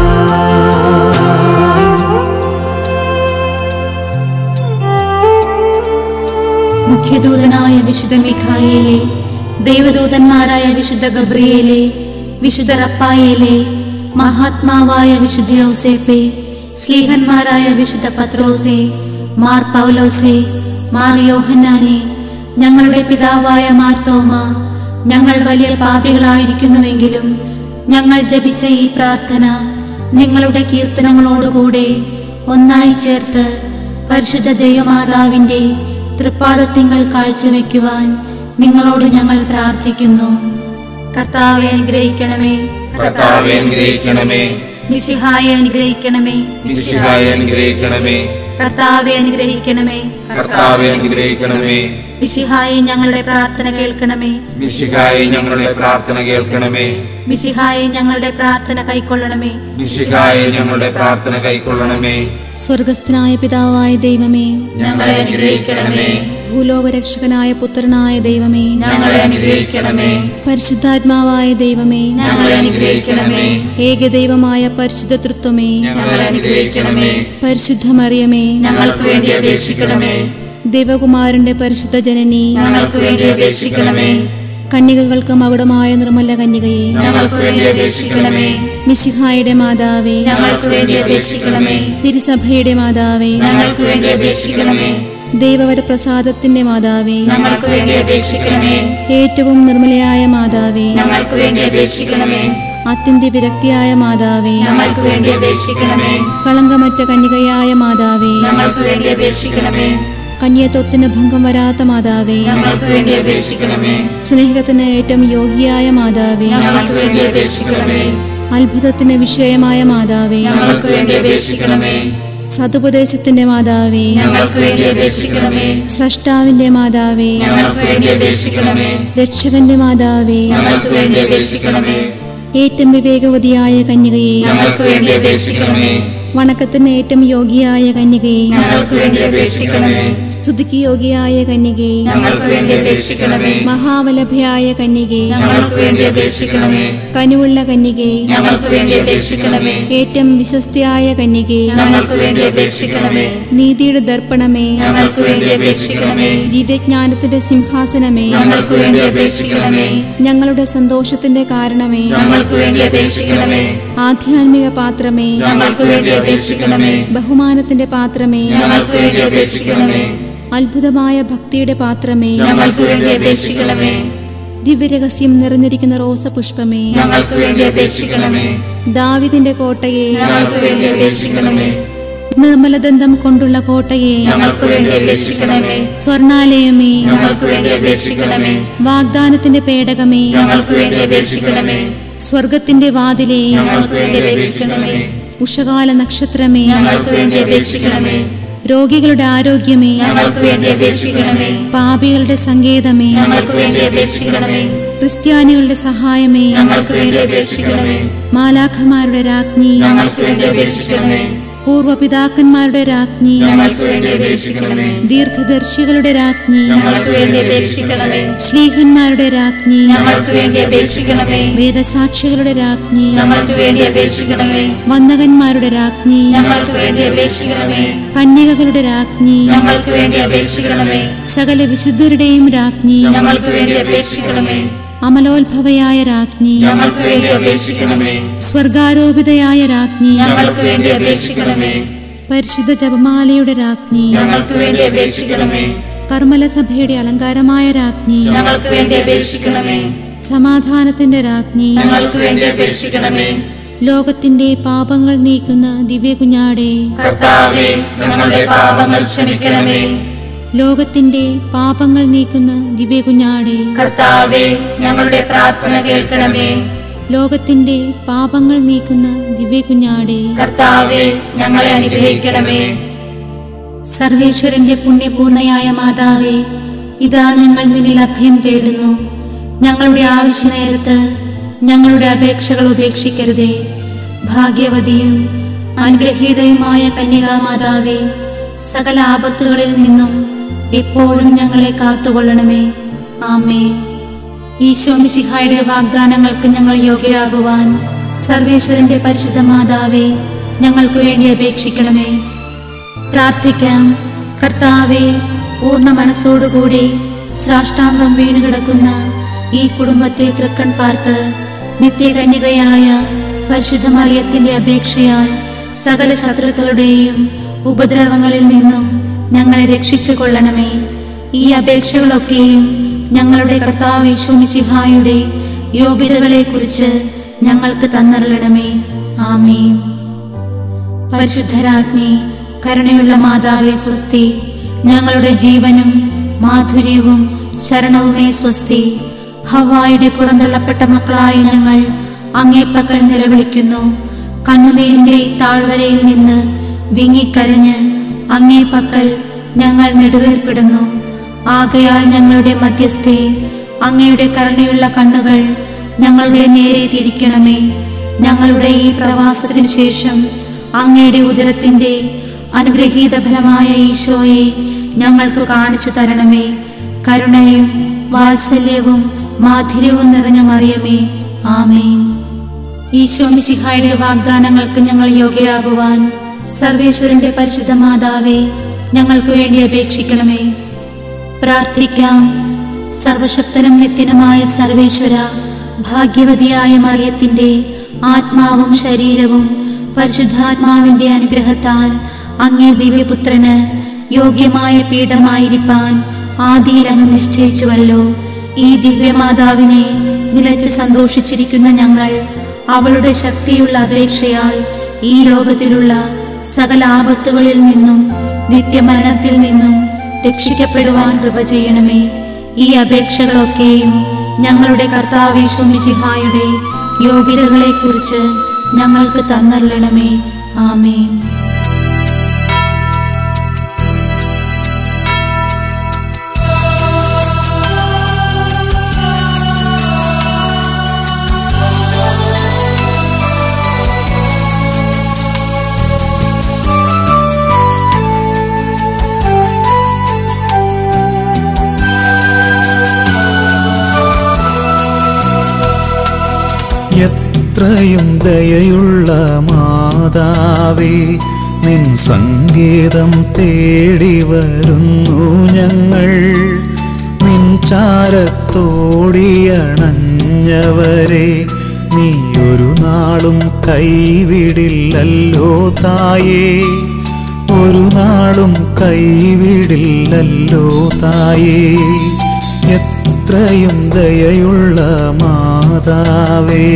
മുഖ്യദൂതനായ വിശുദ്ധ മിഖായേലേ, ദൈവദൂതന്മാരായ വിശുദ്ധ ഗബ്രിയേലേ, വിശുദ്ധ റപ്പായേലേ, മഹാത്മാവായ വിശുദ്ധ യോസേപ്പേ, ശ്ലീഹന്മാരായ വിശുദ്ധ പത്രോസേ, മാർ പൗലോസേ, മാർ യോഹന്നാനേ, ഞങ്ങളുടെ പിതാവായ മാർത്തോമ, ഞങ്ങൾ വലിയ പാപികളായിരിക്കുന്നുവെങ്കിലും ഞങ്ങൾ ജപിച്ച ഈ പ്രാർത്ഥന നിങ്ങളുടെ കീർത്തനങ്ങളോടുകൂടെ ഒന്നായി ചേർത്ത് പരിശുദ്ധ ദൈവമാതാവിന്റെ തൃപ്പാദത്തിങ്കൽ കാഴ്ചവെക്കുവാൻ നിങ്ങളോട് ഞങ്ങൾ പ്രാർത്ഥിക്കുന്നു. കർത്താവേ അനുഗ്രഹിക്കണമേ, കർത്താവേ അനുഗ്രഹിക്കണമേ, മിശിഹായെ അനുഗ്രഹിക്കണമേ, മിശിഹായെ അനുഗ്രഹിക്കണമേ, കർത്താവെ അനുഗ്രഹിക്കണമേ, കർത്താവേ അനുഗ്രഹിക്കണമേ, മിശിഹായെ ഞങ്ങളുടെ പ്രാർത്ഥന കേൾക്കണമേ, മിശിഹായെ ഞങ്ങളുടെ പ്രാർത്ഥന കേൾക്കണമേ, മിശിഹായെ ഞങ്ങളുടെ പ്രാർത്ഥന കൈക്കൊള്ളണമേ, മിശിഹായെ ഞങ്ങളുടെ പ്രാർത്ഥന കൈക്കൊള്ളണമേ. സ്വർഗസ്ഥനായ പിതാവായ ദൈവമേ, ഞങ്ങളെ അനുഗ്രഹിക്കണമേ. ഭൂലോകരക്ഷകനായ പുത്രനായ ദൈവമേ, ഞങ്ങളെ അനുഗ്രഹിക്കണമേ. പരിശുദ്ധാത്മാവായ ദൈവമേ, ഞങ്ങളെ അനുഗ്രഹിക്കണമേ. ഏകദൈവമായ പരിശുദ്ധ തൃത്വമേ, ഞങ്ങളെ അനുഗ്രഹിക്കണമേ. പരിശുദ്ധ മറിയമേ, ഞങ്ങൾക്ക് വേണ്ടി അപേക്ഷിക്കണമേ. ദേവകുമാരന്റെ പരിശുദ്ധ ജനനി, ഞങ്ങൾക്ക് വേണ്ടി അപേക്ഷിക്കണമേ. കന്യകകൾക്ക് മകുടമായ നിർമ്മല കന്യകയെ, ഞങ്ങൾക്ക് വേണ്ടി അപേക്ഷിക്കണമേ. മിശിഹായുടെ മാതാവേ, ഞങ്ങൾക്ക് വേണ്ടി അപേക്ഷിക്കണമേ. തിരുസഭയുടെ മാതാവേ, ഞങ്ങൾക്ക് വേണ്ടി അപേക്ഷിക്കണമേ. ദൈവവരപ്രസാദത്തിന്റെ മാതാവേ, ഞങ്ങൾക്ക് വേണ്ടി അപേക്ഷിക്കണമേ. ഏറ്റവും നിർമ്മലയായ മാതാവേ, ഞങ്ങൾക്ക് വേണ്ടി അപേക്ഷിക്കണമേ. അത്യന്ത വിരക്തിയായ മാതാവേ, ഞങ്ങൾക്ക് വേണ്ടി അപേക്ഷിക്കണമേ. കളങ്കമറ്റ കന്യകയായ മാതാവേ, ഞങ്ങൾക്ക് വേണ്ടി അപേക്ഷിക്കണമേ. കന്യത്വത്തിന് ഭംഗം വരാത്ത മാതാവേ, ഞങ്ങൾക്ക് വേണ്ടി അപേക്ഷിക്കണമേ. സ്നേഹത്തിന് ഏറ്റവും യോഗ്യയായ മാതാവേ, ഞങ്ങൾക്ക് വേണ്ടി അപേക്ഷിക്കണമേ. അത്ഭുതത്തിന് വിഷയമായ മാതാവേ, ഞങ്ങൾക്ക് വേണ്ടി അപേക്ഷിക്കണമേ. സതുപദേശത്തിന്റെ മാതാവേ, ഞങ്ങൾക്ക് വേണ്ടി അപേക്ഷിക്കണമേ. സ്രഷ്ടാവിന്റെ മാതാവേ, ഞങ്ങൾക്ക് വേണ്ടി അപേക്ഷിക്കണമേ. രക്ഷകന്റെ മാതാവേ, ഞങ്ങൾക്ക് വേണ്ടി അപേക്ഷിക്കണമേ. ഏറ്റവും വിവേകവതിയായ കന്യകയെ, ഞങ്ങൾക്ക് വേണ്ടി അപേക്ഷിക്കണമേ. വണക്കത്തിന് ഏറ്റവും യോഗ്യയായ കന്യകയെ, ഞങ്ങൾക്ക് വേണ്ടി അപേക്ഷിക്കണമേ. സ്തുതിക്ക് യോഗ്യയായ കന്യകയെ, ഞങ്ങൾക്ക് വേണ്ടി അപേക്ഷിക്കണമേ. മഹാവലഭയായ കന്യകയെ, ഞങ്ങൾക്ക് വേണ്ടി അപേക്ഷിക്കണമേ. കനിവുള്ള കന്യകയെ, ഞങ്ങൾക്ക് വേണ്ടി അപേക്ഷിക്കണമേ. ഏറ്റവും വിശ്വസ്തയായ കന്യകയെ, ഞങ്ങൾക്ക് വേണ്ടി അപേക്ഷിക്കണമേ. നീതിയുടെ ദർപ്പണമേ, ഞങ്ങൾക്ക് വേണ്ടി അപേക്ഷിക്കണമേ. ദിവ്യജ്ഞാനത്തിന്റെ സിംഹാസനമേ, ഞങ്ങൾക്ക് വേണ്ടി അപേക്ഷിക്കണമേ. ഞങ്ങളുടെ സന്തോഷത്തിന്റെ കാരണമേ, ഞങ്ങൾക്ക് വേണ്ടി അപേക്ഷിക്കണമേ. ആധ്യാത്മിക പാത്രമേ, ഞങ്ങൾക്ക് വേണ്ടി അപേക്ഷിക്കണമേ. ബഹുമാനത്തിന്റെ പാത്രമേ, ഞങ്ങൾക്ക് വേണ്ടി അപേക്ഷിക്കണമേ. അത്ഭുതമായ ഭക്തിയുടെ പാത്രമേ, ഞങ്ങൾക്ക് വേണ്ടി അപേക്ഷിക്കണമേ. ദിവ്യരഹസ്യം നിറഞ്ഞിരിക്കുന്ന റോസപുഷ്പമേ, ഞങ്ങൾക്ക് വേണ്ടി അപേക്ഷിക്കണമേ. ദാവീദിന്റെ കോട്ടയെ, ഞങ്ങൾക്ക് വേണ്ടി അപേക്ഷിക്കണമേ. നിർമ്മലദന്തം കൊണ്ടുള്ള കോട്ടയെ, ഞങ്ങൾക്ക് വേണ്ടി അപേക്ഷിക്കണമേ. സ്വർണാലയമേ, ഞങ്ങൾക്ക് വേണ്ടി അപേക്ഷിക്കണമേ. വാഗ്ദാനത്തിന്റെ പേടകമേ, ഞങ്ങൾക്ക് വേണ്ടി അപേക്ഷിക്കണമേ. സ്വർഗത്തിന്റെ വാതിലേ, ഞങ്ങൾക്ക് വേണ്ടി അപേക്ഷിക്കണമേ. ഉഷകാല നക്ഷത്രമേ, ഞങ്ങൾക്ക് വേണ്ടി അപേക്ഷിക്കണമേ. രോഗികളുടെ ആരോഗ്യമേ, ഞങ്ങൾക്ക് വേണ്ടി അപേക്ഷിക്കണമേ. പാപികളുടെ സങ്കേതമേ, ഞങ്ങൾക്ക് വേണ്ടി അപേക്ഷിക്കണമേ. ക്രിസ്ത്യാനികളുടെ സഹായമേ, ഞങ്ങൾക്ക് വേണ്ടി അപേക്ഷിക്കണമേ. മാലാഖമാരുടെ രാജ്ഞി, ഞങ്ങൾക്ക് വേണ്ടി അപേക്ഷിക്കണമേ. പൂർവപിതാക്കന്മാരുടെ രാജ്ഞി, ഞങ്ങൾക്ക് വേണ്ടി അപേക്ഷിക്കണമേ. ദീർഘദർശികളുടെ രാജ്ഞി, ഞങ്ങൾക്ക് വേണ്ടി അപേക്ഷിക്കണമേ. ശ്ലീഹന്മാരുടെ രാജ്ഞി, ഞങ്ങൾക്ക് വേണ്ടി അപേക്ഷിക്കണമേ. വേദസാക്ഷികളുടെ രാജ്ഞി, ഞങ്ങൾക്ക് വേണ്ടി അപേക്ഷിക്കണമേ. വന്ദകന്മാരുടെ രാജ്ഞി, ഞങ്ങൾക്ക് വേണ്ടി അപേക്ഷിക്കണമേ. കന്യകകളുടെ രാജ്ഞി, ഞങ്ങൾക്ക് വേണ്ടി അപേക്ഷിക്കണമേ. സകല വിശുദ്ധരുടെയും രാജ്ഞി, ഞങ്ങൾക്ക് വേണ്ടി അപേക്ഷിക്കണമേ. അമലോത്ഭവയായ രാജ്ഞി, ഞങ്ങൾക്ക് വേണ്ടി അപേക്ഷിക്കണമേ. സ്വർഗാരോപിതയായ രാജ്ഞി, ഞങ്ങൾക്ക് വേണ്ടി അപേക്ഷിക്കണമേ. പരിശുദ്ധ ജപമാലയുടെ രാജ്ഞി, ഞങ്ങൾക്ക് വേണ്ടി അപേക്ഷിക്കണമേ. കർമ്മലസഭയുടെ അലങ്കാരമായ രാജ്ഞി, ഞങ്ങൾക്ക് വേണ്ടി അപേക്ഷിക്കണമേ. സമാധാനത്തിന്റെ രാജ്ഞി, ഞങ്ങൾക്ക് വേണ്ടി അപേക്ഷിക്കണമേ. ലോകത്തിന്റെ പാപങ്ങൾ നീക്കുന്ന ദിവ്യകുഞ്ഞാടേ, കർത്താവേ, ഞങ്ങളുടെ പാപങ്ങൾ ക്ഷമിക്കണമേ. ലോകത്തിന്റെ പാപങ്ങൾ നീക്കുന്ന ദിവ്യകുഞ്ഞാടേ, കർത്താവേ, ഞങ്ങളുടെ പ്രാർത്ഥന കേൾക്കണമേ. ലോകത്തിന്റെ പാപങ്ങൾ നീക്കുന്ന ദിവ്യകുഞ്ഞാടേ, കർത്താവേ, ഞങ്ങളെ അനുഗ്രഹിക്കണമേ. സർവേശ്വരന്റെ പുണ്യപൂർണയായ മാതാവേ, ഇതാ ഞങ്ങൾ നിന്നിൽ അഭയം തേടുന്നു. ഞങ്ങളുടെ ആവശ്യ നേരത്ത് ഞങ്ങളുടെ അപേക്ഷകൾ ഉപേക്ഷിക്കരുതേ. ഭാഗ്യവതിയും അനുഗ്രഹീതയുമായ കന്യകാമാതാവേ, സകല ആപത്തുകളിൽ നിന്നും എപ്പോഴും ഞങ്ങളെ കാത്തുകൊള്ളണമേ. ആമേൻ. ഈശോ മിശിഹായുടെ വാഗ്ദാനങ്ങൾക്ക് ഞങ്ങൾ യോഗ്യരാകുവാൻ സർവേശ്വരന്റെ പരിശുദ്ധ മാതാവേ, ഞങ്ങൾക്ക് വേണ്ടി അപേക്ഷിക്കണമേ. പ്രാർത്ഥിക്കാം. കർത്താവേ, പൂർണ്ണ മനസ്സോടുകൂടി സാഷ്ടാംഗം വീണുകിടക്കുന്ന ഈ കുടുംബത്തെ തൃക്കൺ പാർത്ത് നിത്യകന്യകയായ പരിശുദ്ധ മറിയത്തിന്റെ അപേക്ഷയാൽ സകല ശത്രുക്കളുടെയും ഉപദ്രവങ്ങളിൽ നിന്നും ഞങ്ങളെ രക്ഷിച്ചു കൊള്ളണമേ. ഈ അപേക്ഷകളൊക്കെയും ഞങ്ങളുടെ കർത്താവ് യേശു മിശിഹായുടെ യോഗ്യതകളെ കുറിച്ച് ഞങ്ങൾക്ക് തന്നരുളണമേ. ആമേൻ. പരിശുദ്ധരാജ്ഞി, കരുണയുള്ള മാതാവേ സ്വസ്തി. ഞങ്ങളുടെ ജീവനും മാധുര്യവും ശരണവുമേ സ്വസ്തി. ഹവ്വായുടെ പുറന്തള്ളപ്പെട്ട മക്കളായി ഞങ്ങൾ അങ്ങേപ്പക്കൽ നിലവിളിക്കുന്നു. കണ്ണുനീരിന്റെ ഈ താഴ്വരയിൽ നിന്ന് വിങ്ങിക്കരഞ്ഞ് അങ്ങേപ്പക്കൽ ഞങ്ങൾ നെടുവീർപ്പിടുന്നു. ആകയാൽ ഞങ്ങളുടെ മധ്യസ്ഥേ, അങ്ങയുടെ കരുണയുള്ള കണ്ണുകൾ ഞങ്ങളുടെ നേരെ തിരിക്കണമേ. ഞങ്ങളുടെ ഈ പ്രവാസത്തിന് ശേഷം അങ്ങയുടെ ഉദരത്തിന്റെ അനുഗ്രഹീത ഫലമായ ഈശോയെ ഞങ്ങൾക്ക് കാണിച്ചു തരണമേ. കരുണയും വാത്സല്യവും മാധുര്യവും നിറഞ്ഞ മറിയമേ, ആമേൻ. ഈശോ മിശിഹായുടെ വാഗ്ദാനങ്ങൾക്ക് ഞങ്ങൾ യോഗ്യരാകുവാൻ സർവേശ്വരന്റെ പരിശുദ്ധ മാതാവേ, ഞങ്ങൾക്ക് വേണ്ടി അപേക്ഷിക്കണമേ. പ്രാർത്ഥിക്കാം. സർവശക്തനും നിത്യനുമായ സർവേശ്വര, ഭാഗ്യവതിയായ മറിയത്തിന്റെ ആത്മാവും ശരീരവും പരിശുദ്ധാത്മാവിന്റെ അനുഗ്രഹത്താൽ അങ്ങേ ദിവ്യപുത്രന് യോഗ്യമായ പീഠമായിരിക്കാൻ ആദിയിൽ അങ്ങ് നിശ്ചയിച്ചുവല്ലോ. ഈ ദിവ്യമാതാവിനെ നിലച്ച് സന്തോഷിച്ചിരിക്കുന്ന ഞങ്ങൾ അവളുടെ ശക്തിയുള്ള അപേക്ഷയാൽ ഈ ലോകത്തിലുള്ള സകല ആപത്തുകളിൽ നിന്നും നിത്യമരണത്തിൽ നിന്നും രക്ഷിക്കപ്പെടുവാൻ കൃപ ചെയ്യണമേ. ഈ അപേക്ഷകളൊക്കെയും ഞങ്ങളുടെ കർത്താവ് യേശു മിശിഹായുടെ യോഗ്യതകളെ കുറിച്ച് ഞങ്ങൾക്ക് തന്നരുളണമേ. ആമേൻ. എത്രയും ദയയുള്ള മാതാവേ, നിൻ സംഗീതം തേടി വരുന്നു ഞങ്ങൾ. നിൻ ചാരത്തോടിയണഞ്ഞവരെ നീ ഒരു നാളും കൈവിടില്ലല്ലോ തായേ, ഒരു നാളും കൈവിടില്ലല്ലോ തായേ. എത്രയും ദയയുള്ള മാതാവേ,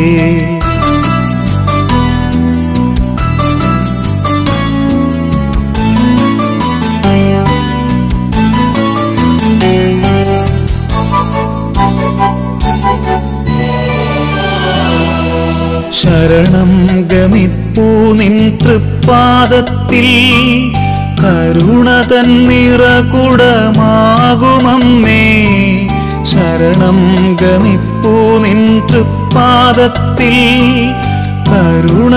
ശരണം ഗമിപ്പൂ നിൻ തൃപ്പാദത്തിൽ, കരുണ തന്നിറകുടമാകുമമ്മേ. ശരണം ഗമിപ്പൂ നിൻ തൃപ്പാദത്തിൽ, കരുണ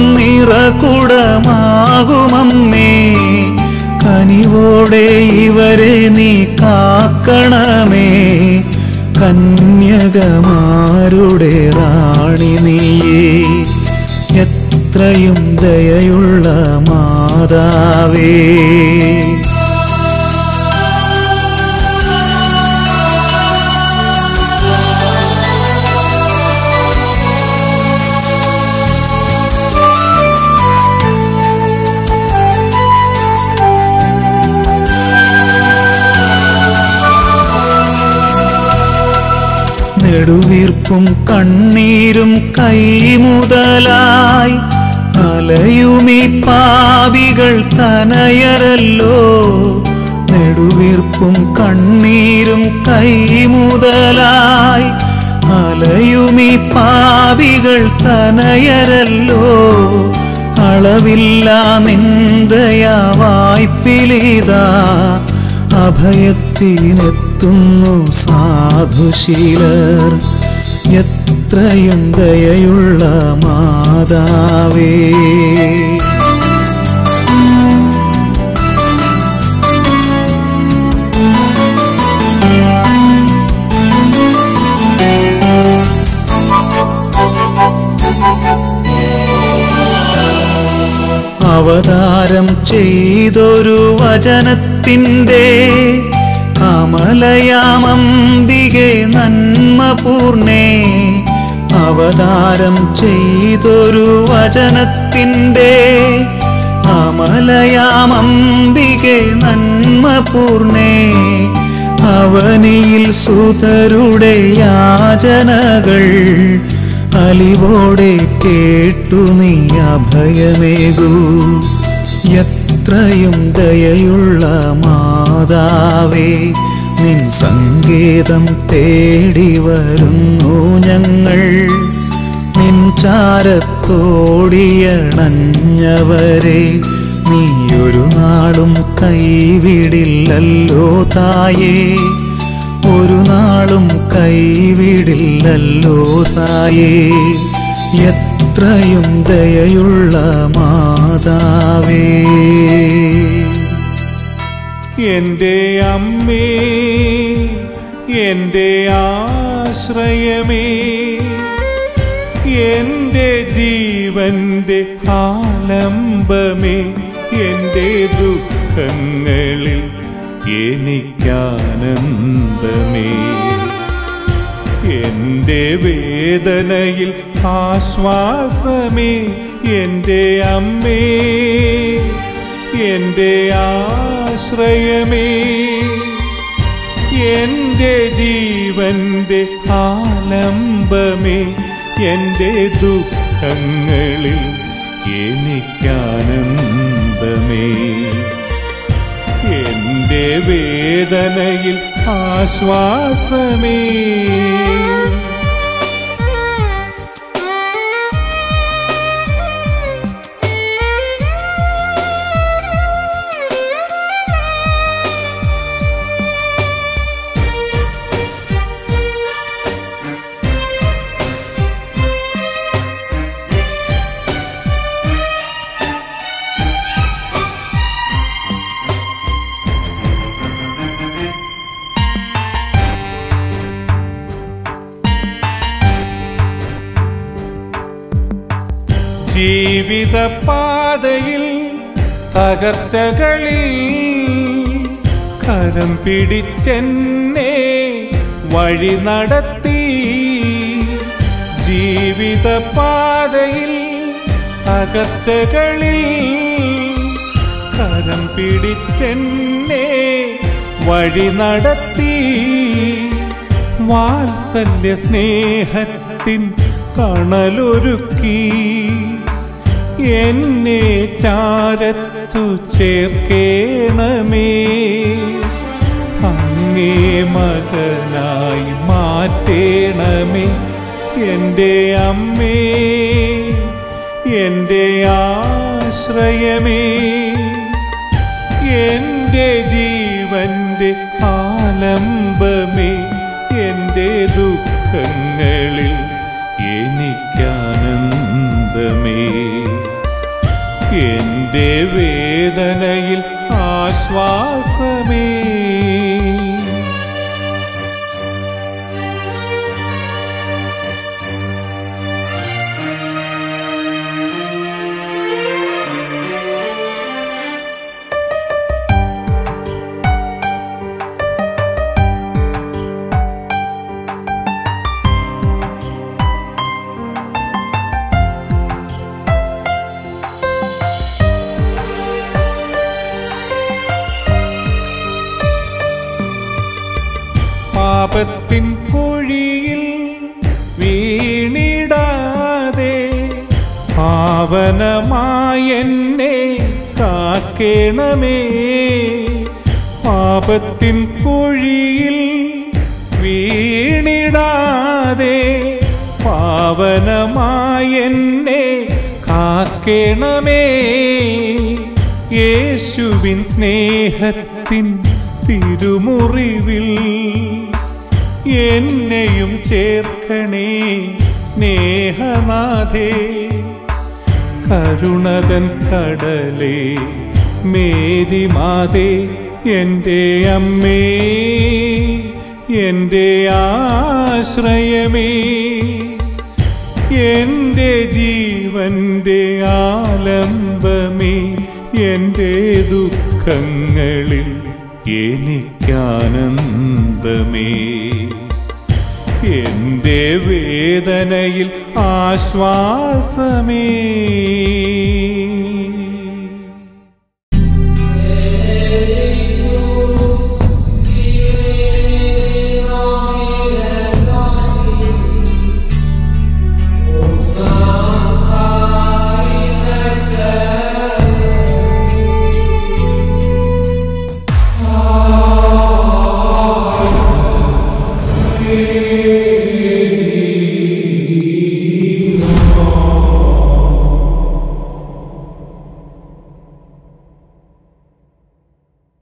തന്നിറകുടമാകുമമ്മേ. കനിവോടെ ഇവരെ നീ കാക്കണമേ, കന്യകമാരുടെ റാണി നീയേ. എത്രയും ദയയുള്ള മാതാവേ, നെടുവീർപ്പും കണ്ണീരും കൈമുതലായി അലയുമീ പാപികൾ തനയരല്ലോ. നെടുവീർപ്പും കണ്ണീരും കൈമുതലായി അലയുമീ പാപികൾ തനയരല്ലോ. അളവില്ലാ നിന്ദയാ വായ്പിലിതാ അഭയത്തിനെത്തുന്നു സാധുശീലർ. എത്രയും ദയയുള്ള മാതാവേ, അവതാരം ചെയ്തൊരു വചനത്തിൻ്റെ അമലയാമംബികെ നന്മപൂർണേ. അവതാരം ചെയ്തൊരു വചനത്തിൻ്റെ അമലയാമംബികെ നന്മപൂർണേ. അവനിയിൽ സുതരുടെ യാചനകൾ അലിവോടെ കേട്ടു നീ അഭയമേകൂ. എത്രയും ദയയുള്ള മാതാവേ, നിൻ സങ്കേതം തേടി വരുന്നു ഞങ്ങൾ. നിൻ ചാരത്തോടിയണഞ്ഞവരെ നീയൊരു നാളും കൈവിടില്ലല്ലോ തായേ. ഒരു നാളും കൈവിടില്ലല്ലോ തായേ. എത്രയും ദയയുള്ള മാതാവേ, എൻ്റെ അമ്മേ, എൻ്റെ ആശ്രയമേ, എൻ്റെ ജീവന്റെ ആലംബമേ, എൻ്റെ ദുഃഖങ്ങളിൽ എനിക്കാനന്ദമേ. എൻ്റെ വേദനയിൽ ആശ്വാസമേ, എൻ്റെ അമ്മേ, എൻ്റെ ആശ്രയമേ, എൻ്റെ ജീവന്റെ ആലംബമേ, എൻ്റെ ദുഃഖങ്ങളിൽ എനിക്കാനന്ദമേ. എൻ്റെ വേദനയിൽ ആശ്വാസമേ. ജീവിതപാതയിൽ തകർച്ചകളിൽ കരം പിടിച്ചെന്നെ വഴി നടത്തി. ജീവിതപാതയിൽ തകർച്ചകളിൽ കരം പിടിച്ചെന്നെ വഴി നടത്തി. വാത്സല്യ സ്നേഹത്തിൻ തണലൊരുക്കി എന്നെ ചാരത്തു ചേർക്കേണമേ. അങ്ങേ മകനായി മാറ്റേണമേ. എൻ്റെ അമ്മേ, എൻ്റെ ആശ്രയമേ, എൻ്റെ ജീവന്റെ ആലംബമേ, എൻ്റെ ദുഃഖങ്ങളിൽ എനിക്കാനന്ദമേ. എൻ്റെ വേദനയിൽ ആശ്വാസമേ. പാപത്തിൻ കുഴിയിൽ പാവനമായെന്നെ കാക്കേണമേ. പാപത്തിൻ കുഴിയിൽ വീണിടാതെ പാവനമായെന്നെ കാക്കേണമേ. യേശുവിൻ സ്നേഹത്തിൻ തിരുമുറിവിൽ എന്നെയും ചേർക്കണേ സ്നേഹനാഥേ. കരുണതൻ കടലേ മേരിമാതേ, എൻ്റെ അമ്മേ, എൻ്റെ ആശ്രയമേ, എൻ്റെ ജീവന്റെ ആലംബമേ, എൻ്റെ ദുഃഖങ്ങളിൽ എനിക്കാനന്ദമേ, എൻ്റെ വേദനയിൽ ആശ്വാസമേ. Yeah.